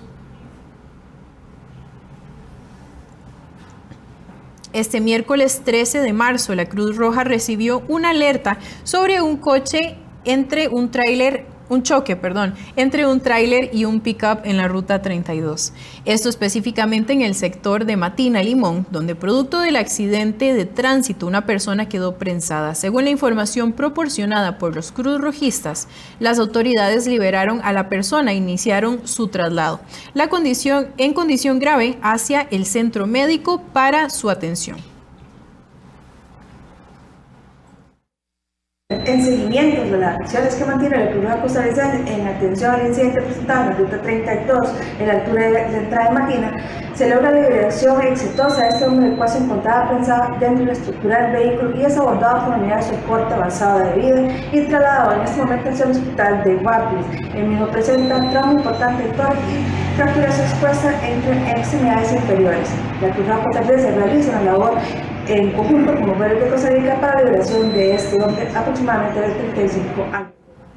Este miércoles trece de marzo, la Cruz Roja recibió una alerta sobre un coche entre un tráiler, un choque, perdón, entre un tráiler y un pick-up en la ruta treinta y dos. Esto específicamente en el sector de Matina, Limón, donde producto del accidente de tránsito una persona quedó prensada. Según la información proporcionada por los cruzrojistas, las autoridades liberaron a la persona e iniciaron su traslado. La condición en condición grave hacia el centro médico para su atención. En seguimiento de las acciones que mantiene la Cruz Roja Costarricense en atención al incidente presentado en la ruta treinta y dos, en la altura de la entrada de Matina, se logra la liberación exitosa de este hombre, el cual se encontraba prensado dentro de la estructura del vehículo y es abordado por la unidad de soporte avanzado de vida y trasladado en este momento hacia el hospital de Guapiles. El mismo presenta un trauma importante de tórax y fracturas expuestas entre extremidades inferiores. La Cruz Roja Costarricense realiza una labor en conjunto con Bomberos de Costa Rica para la liberación de este hombre aproximadamente de treinta y cinco años.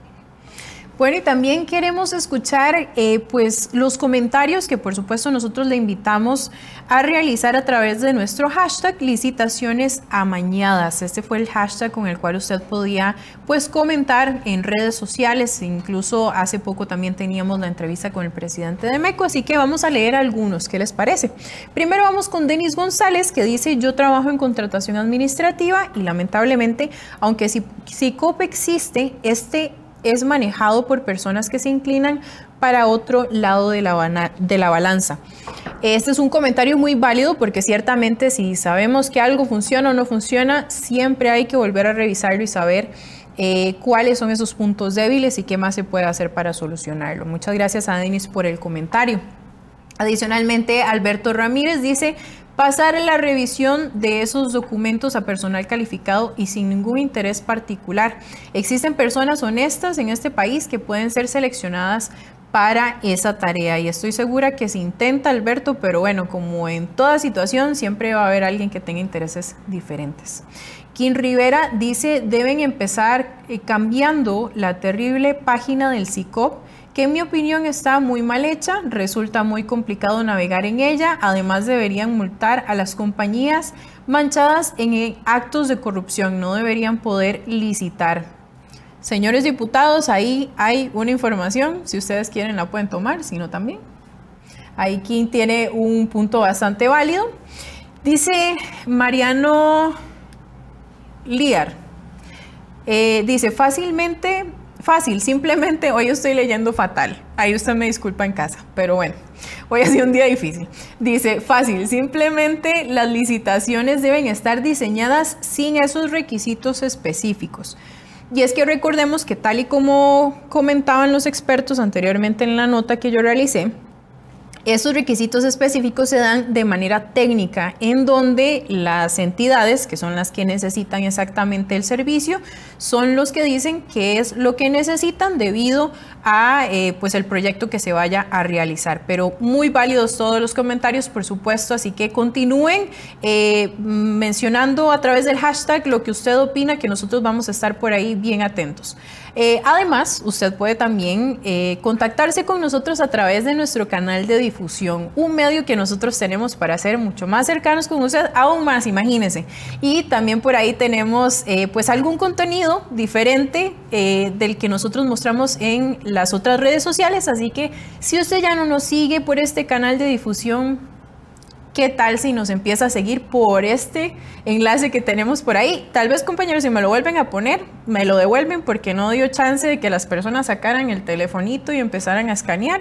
Bueno, y también queremos escuchar eh, pues los comentarios que por supuesto nosotros le invitamos a realizar a través de nuestro hashtag licitaciones amañadas. Este fue el hashtag con el cual usted podía pues comentar en redes sociales. Incluso hace poco también teníamos la entrevista con el presidente de MECO, así que vamos a leer algunos. ¿Qué les parece? Primero vamos con Denis González, que dice: yo trabajo en contratación administrativa y lamentablemente, aunque SICOP existe, este es manejado por personas que se inclinan para otro lado de la, de la balanza. Este es un comentario muy válido porque ciertamente si sabemos que algo funciona o no funciona, siempre hay que volver a revisarlo y saber eh, cuáles son esos puntos débiles y qué más se puede hacer para solucionarlo. Muchas gracias a Denis por el comentario. Adicionalmente, Alberto Ramírez dice: pasar la revisión de esos documentos a personal calificado y sin ningún interés particular. Existen personas honestas en este país que pueden ser seleccionadas para esa tarea y estoy segura que se intenta, Alberto, pero bueno, como en toda situación siempre va a haber alguien que tenga intereses diferentes. Kim Rivera dice: deben empezar eh, cambiando la terrible página del SICOP, que en mi opinión está muy mal hecha, resulta muy complicado navegar en ella, además deberían multar a las compañías manchadas en actos de corrupción, no deberían poder licitar. Señores diputados, ahí hay una información, si ustedes quieren la pueden tomar, si no también. Ahí Kim tiene un punto bastante válido. Dice Mariano Liar, eh, dice fácilmente... Fácil, simplemente hoy estoy leyendo fatal. Ahí usted me disculpa en casa, pero bueno, hoy ha sido un día difícil. Dice, fácil, simplemente las licitaciones deben estar diseñadas sin esos requisitos específicos. Y es que recordemos que tal y como comentaban los expertos anteriormente en la nota que yo realicé, esos requisitos específicos se dan de manera técnica, en donde las entidades, que son las que necesitan exactamente el servicio, son los que dicen qué es lo que necesitan debido a eh, pues el proyecto que se vaya a realizar. Pero muy válidos todos los comentarios, por supuesto, así que continúen eh, mencionando a través del hashtag lo que usted opina, que nosotros vamos a estar por ahí bien atentos. Eh, además, usted puede también eh, contactarse con nosotros a través de nuestro canal de difusión, un medio que nosotros tenemos para ser mucho más cercanos con usted, aún más, imagínense. Y también por ahí tenemos eh, pues algún contenido diferente eh, del que nosotros mostramos en las otras redes sociales, así que si usted ya no nos sigue por este canal de difusión, ¿qué tal si nos empieza a seguir por este enlace que tenemos por ahí? Tal vez, compañeros, si me lo vuelven a poner, me lo devuelven porque no dio chance de que las personas sacaran el telefonito y empezaran a escanear.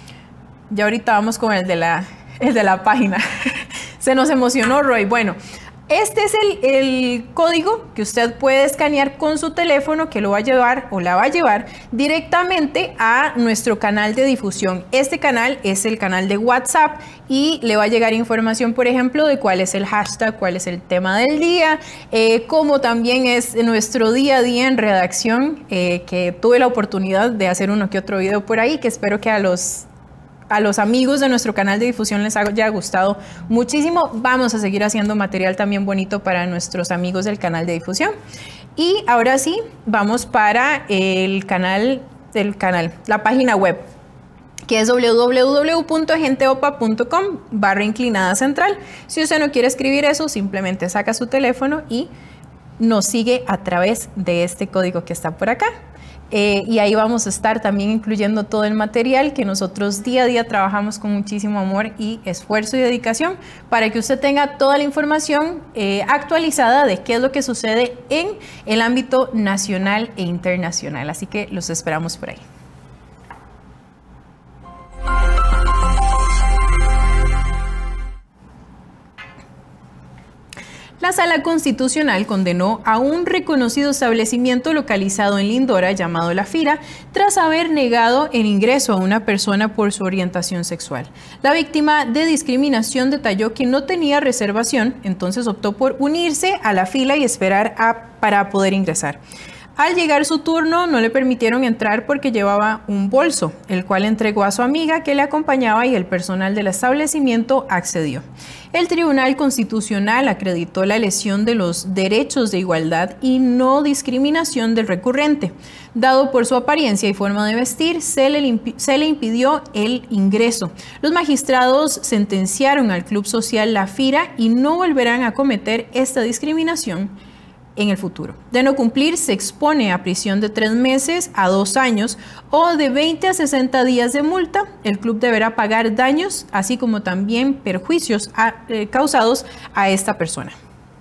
Ya ahorita vamos con el de la, el de la página. Se nos emocionó, Roy. Bueno, este es el, el código que usted puede escanear con su teléfono, que lo va a llevar o la va a llevar directamente a nuestro canal de difusión. Este canal es el canal de WhatsApp y le va a llegar información, por ejemplo, de cuál es el hashtag, cuál es el tema del día, eh, como también es nuestro día a día en redacción, eh, que tuve la oportunidad de hacer uno que otro video por ahí, que espero que a los... a los amigos de nuestro canal de difusión les haya gustado muchísimo. Vamos a seguir haciendo material también bonito para nuestros amigos del canal de difusión. Y ahora sí, vamos para el canal, el canal, la página web, que es doble u doble u doble u punto agenteopa punto com barra inclinada central. Si usted no quiere escribir eso, simplemente saca su teléfono y nos sigue a través de este código que está por acá. Eh, y ahí vamos a estar también incluyendo todo el material que nosotros día a día trabajamos con muchísimo amor y esfuerzo y dedicación para que usted tenga toda la información eh, actualizada de qué es lo que sucede en el ámbito nacional e internacional. Así que los esperamos por ahí. La Sala Constitucional condenó a un reconocido establecimiento localizado en Lindora llamado La Fira tras haber negado el ingreso a una persona por su orientación sexual. La víctima de discriminación detalló que no tenía reservación, entonces optó por unirse a la fila y esperar a, para poder ingresar. Al llegar su turno no le permitieron entrar porque llevaba un bolso, el cual entregó a su amiga que le acompañaba y el personal del establecimiento accedió. El Tribunal Constitucional acreditó la lesión de los derechos de igualdad y no discriminación del recurrente. Dado por su apariencia y forma de vestir, se le, se le impidió el ingreso. Los magistrados sentenciaron al Club Social La Fira y no volverán a cometer esta discriminación en el futuro. De no cumplir, se expone a prisión de tres meses a dos años o de veinte a sesenta días de multa. El club deberá pagar daños, así como también perjuicios a, eh, causados a esta persona.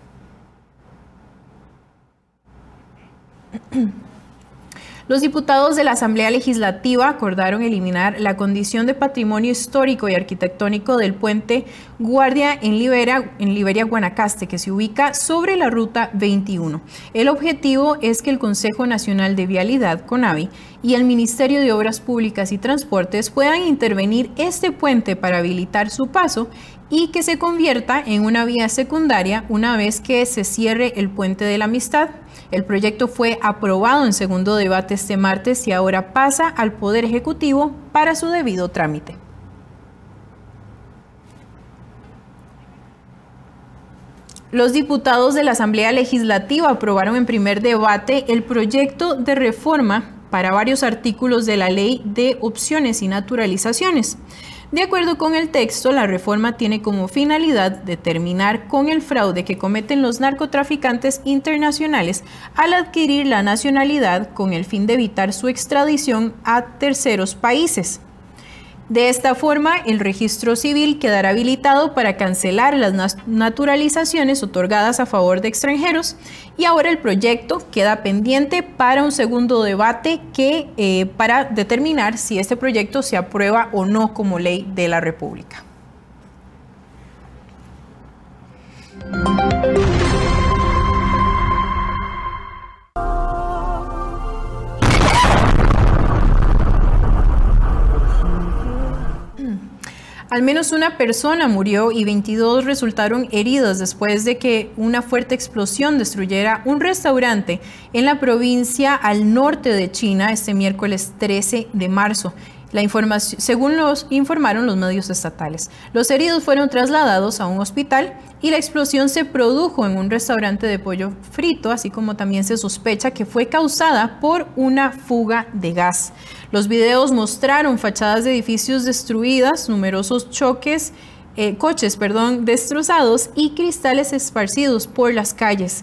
Los diputados de la Asamblea Legislativa acordaron eliminar la condición de patrimonio histórico y arquitectónico del puente Guardia en Liberia, en Liberia, Guanacaste, que se ubica sobre la Ruta veintiuno. El objetivo es que el Consejo Nacional de Vialidad, CONAVI, y el Ministerio de Obras Públicas y Transportes puedan intervenir este puente para habilitar su paso y que se convierta en una vía secundaria una vez que se cierre el Puente de la Amistad. El proyecto fue aprobado en segundo debate este martes y ahora pasa al Poder Ejecutivo para su debido trámite. Los diputados de la Asamblea Legislativa aprobaron en primer debate el proyecto de reforma para varios artículos de la Ley de Opciones y Naturalizaciones. De acuerdo con el texto, la reforma tiene como finalidad determinar con el fraude que cometen los narcotraficantes internacionales al adquirir la nacionalidad con el fin de evitar su extradición a terceros países. De esta forma, el registro civil quedará habilitado para cancelar las naturalizaciones otorgadas a favor de extranjeros y ahora el proyecto queda pendiente para un segundo debate que, eh, para determinar si este proyecto se aprueba o no como ley de la República. Al menos una persona murió y veintidós resultaron heridos después de que una fuerte explosión destruyera un restaurante en la provincia al norte de China este miércoles trece de marzo. La información, según los informaron los medios estatales. Los heridos fueron trasladados a un hospital y la explosión se produjo en un restaurante de pollo frito, así como también se sospecha que fue causada por una fuga de gas. Los videos mostraron fachadas de edificios destruidas, numerosos choques, eh, coches perdón, destrozados y cristales esparcidos por las calles.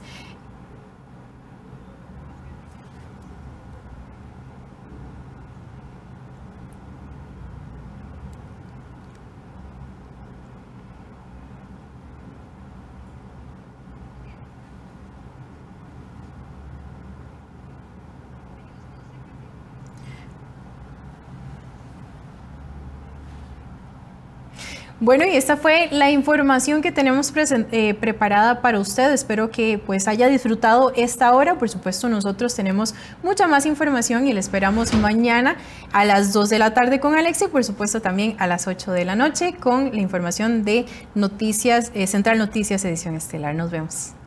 Bueno, y esta fue la información que tenemos eh, preparada para usted. Espero que pues haya disfrutado esta hora. Por supuesto, nosotros tenemos mucha más información y le esperamos mañana a las dos de la tarde con Alexia y por supuesto también a las ocho de la noche con la información de Noticias, eh, Central Noticias Edición Estelar. Nos vemos.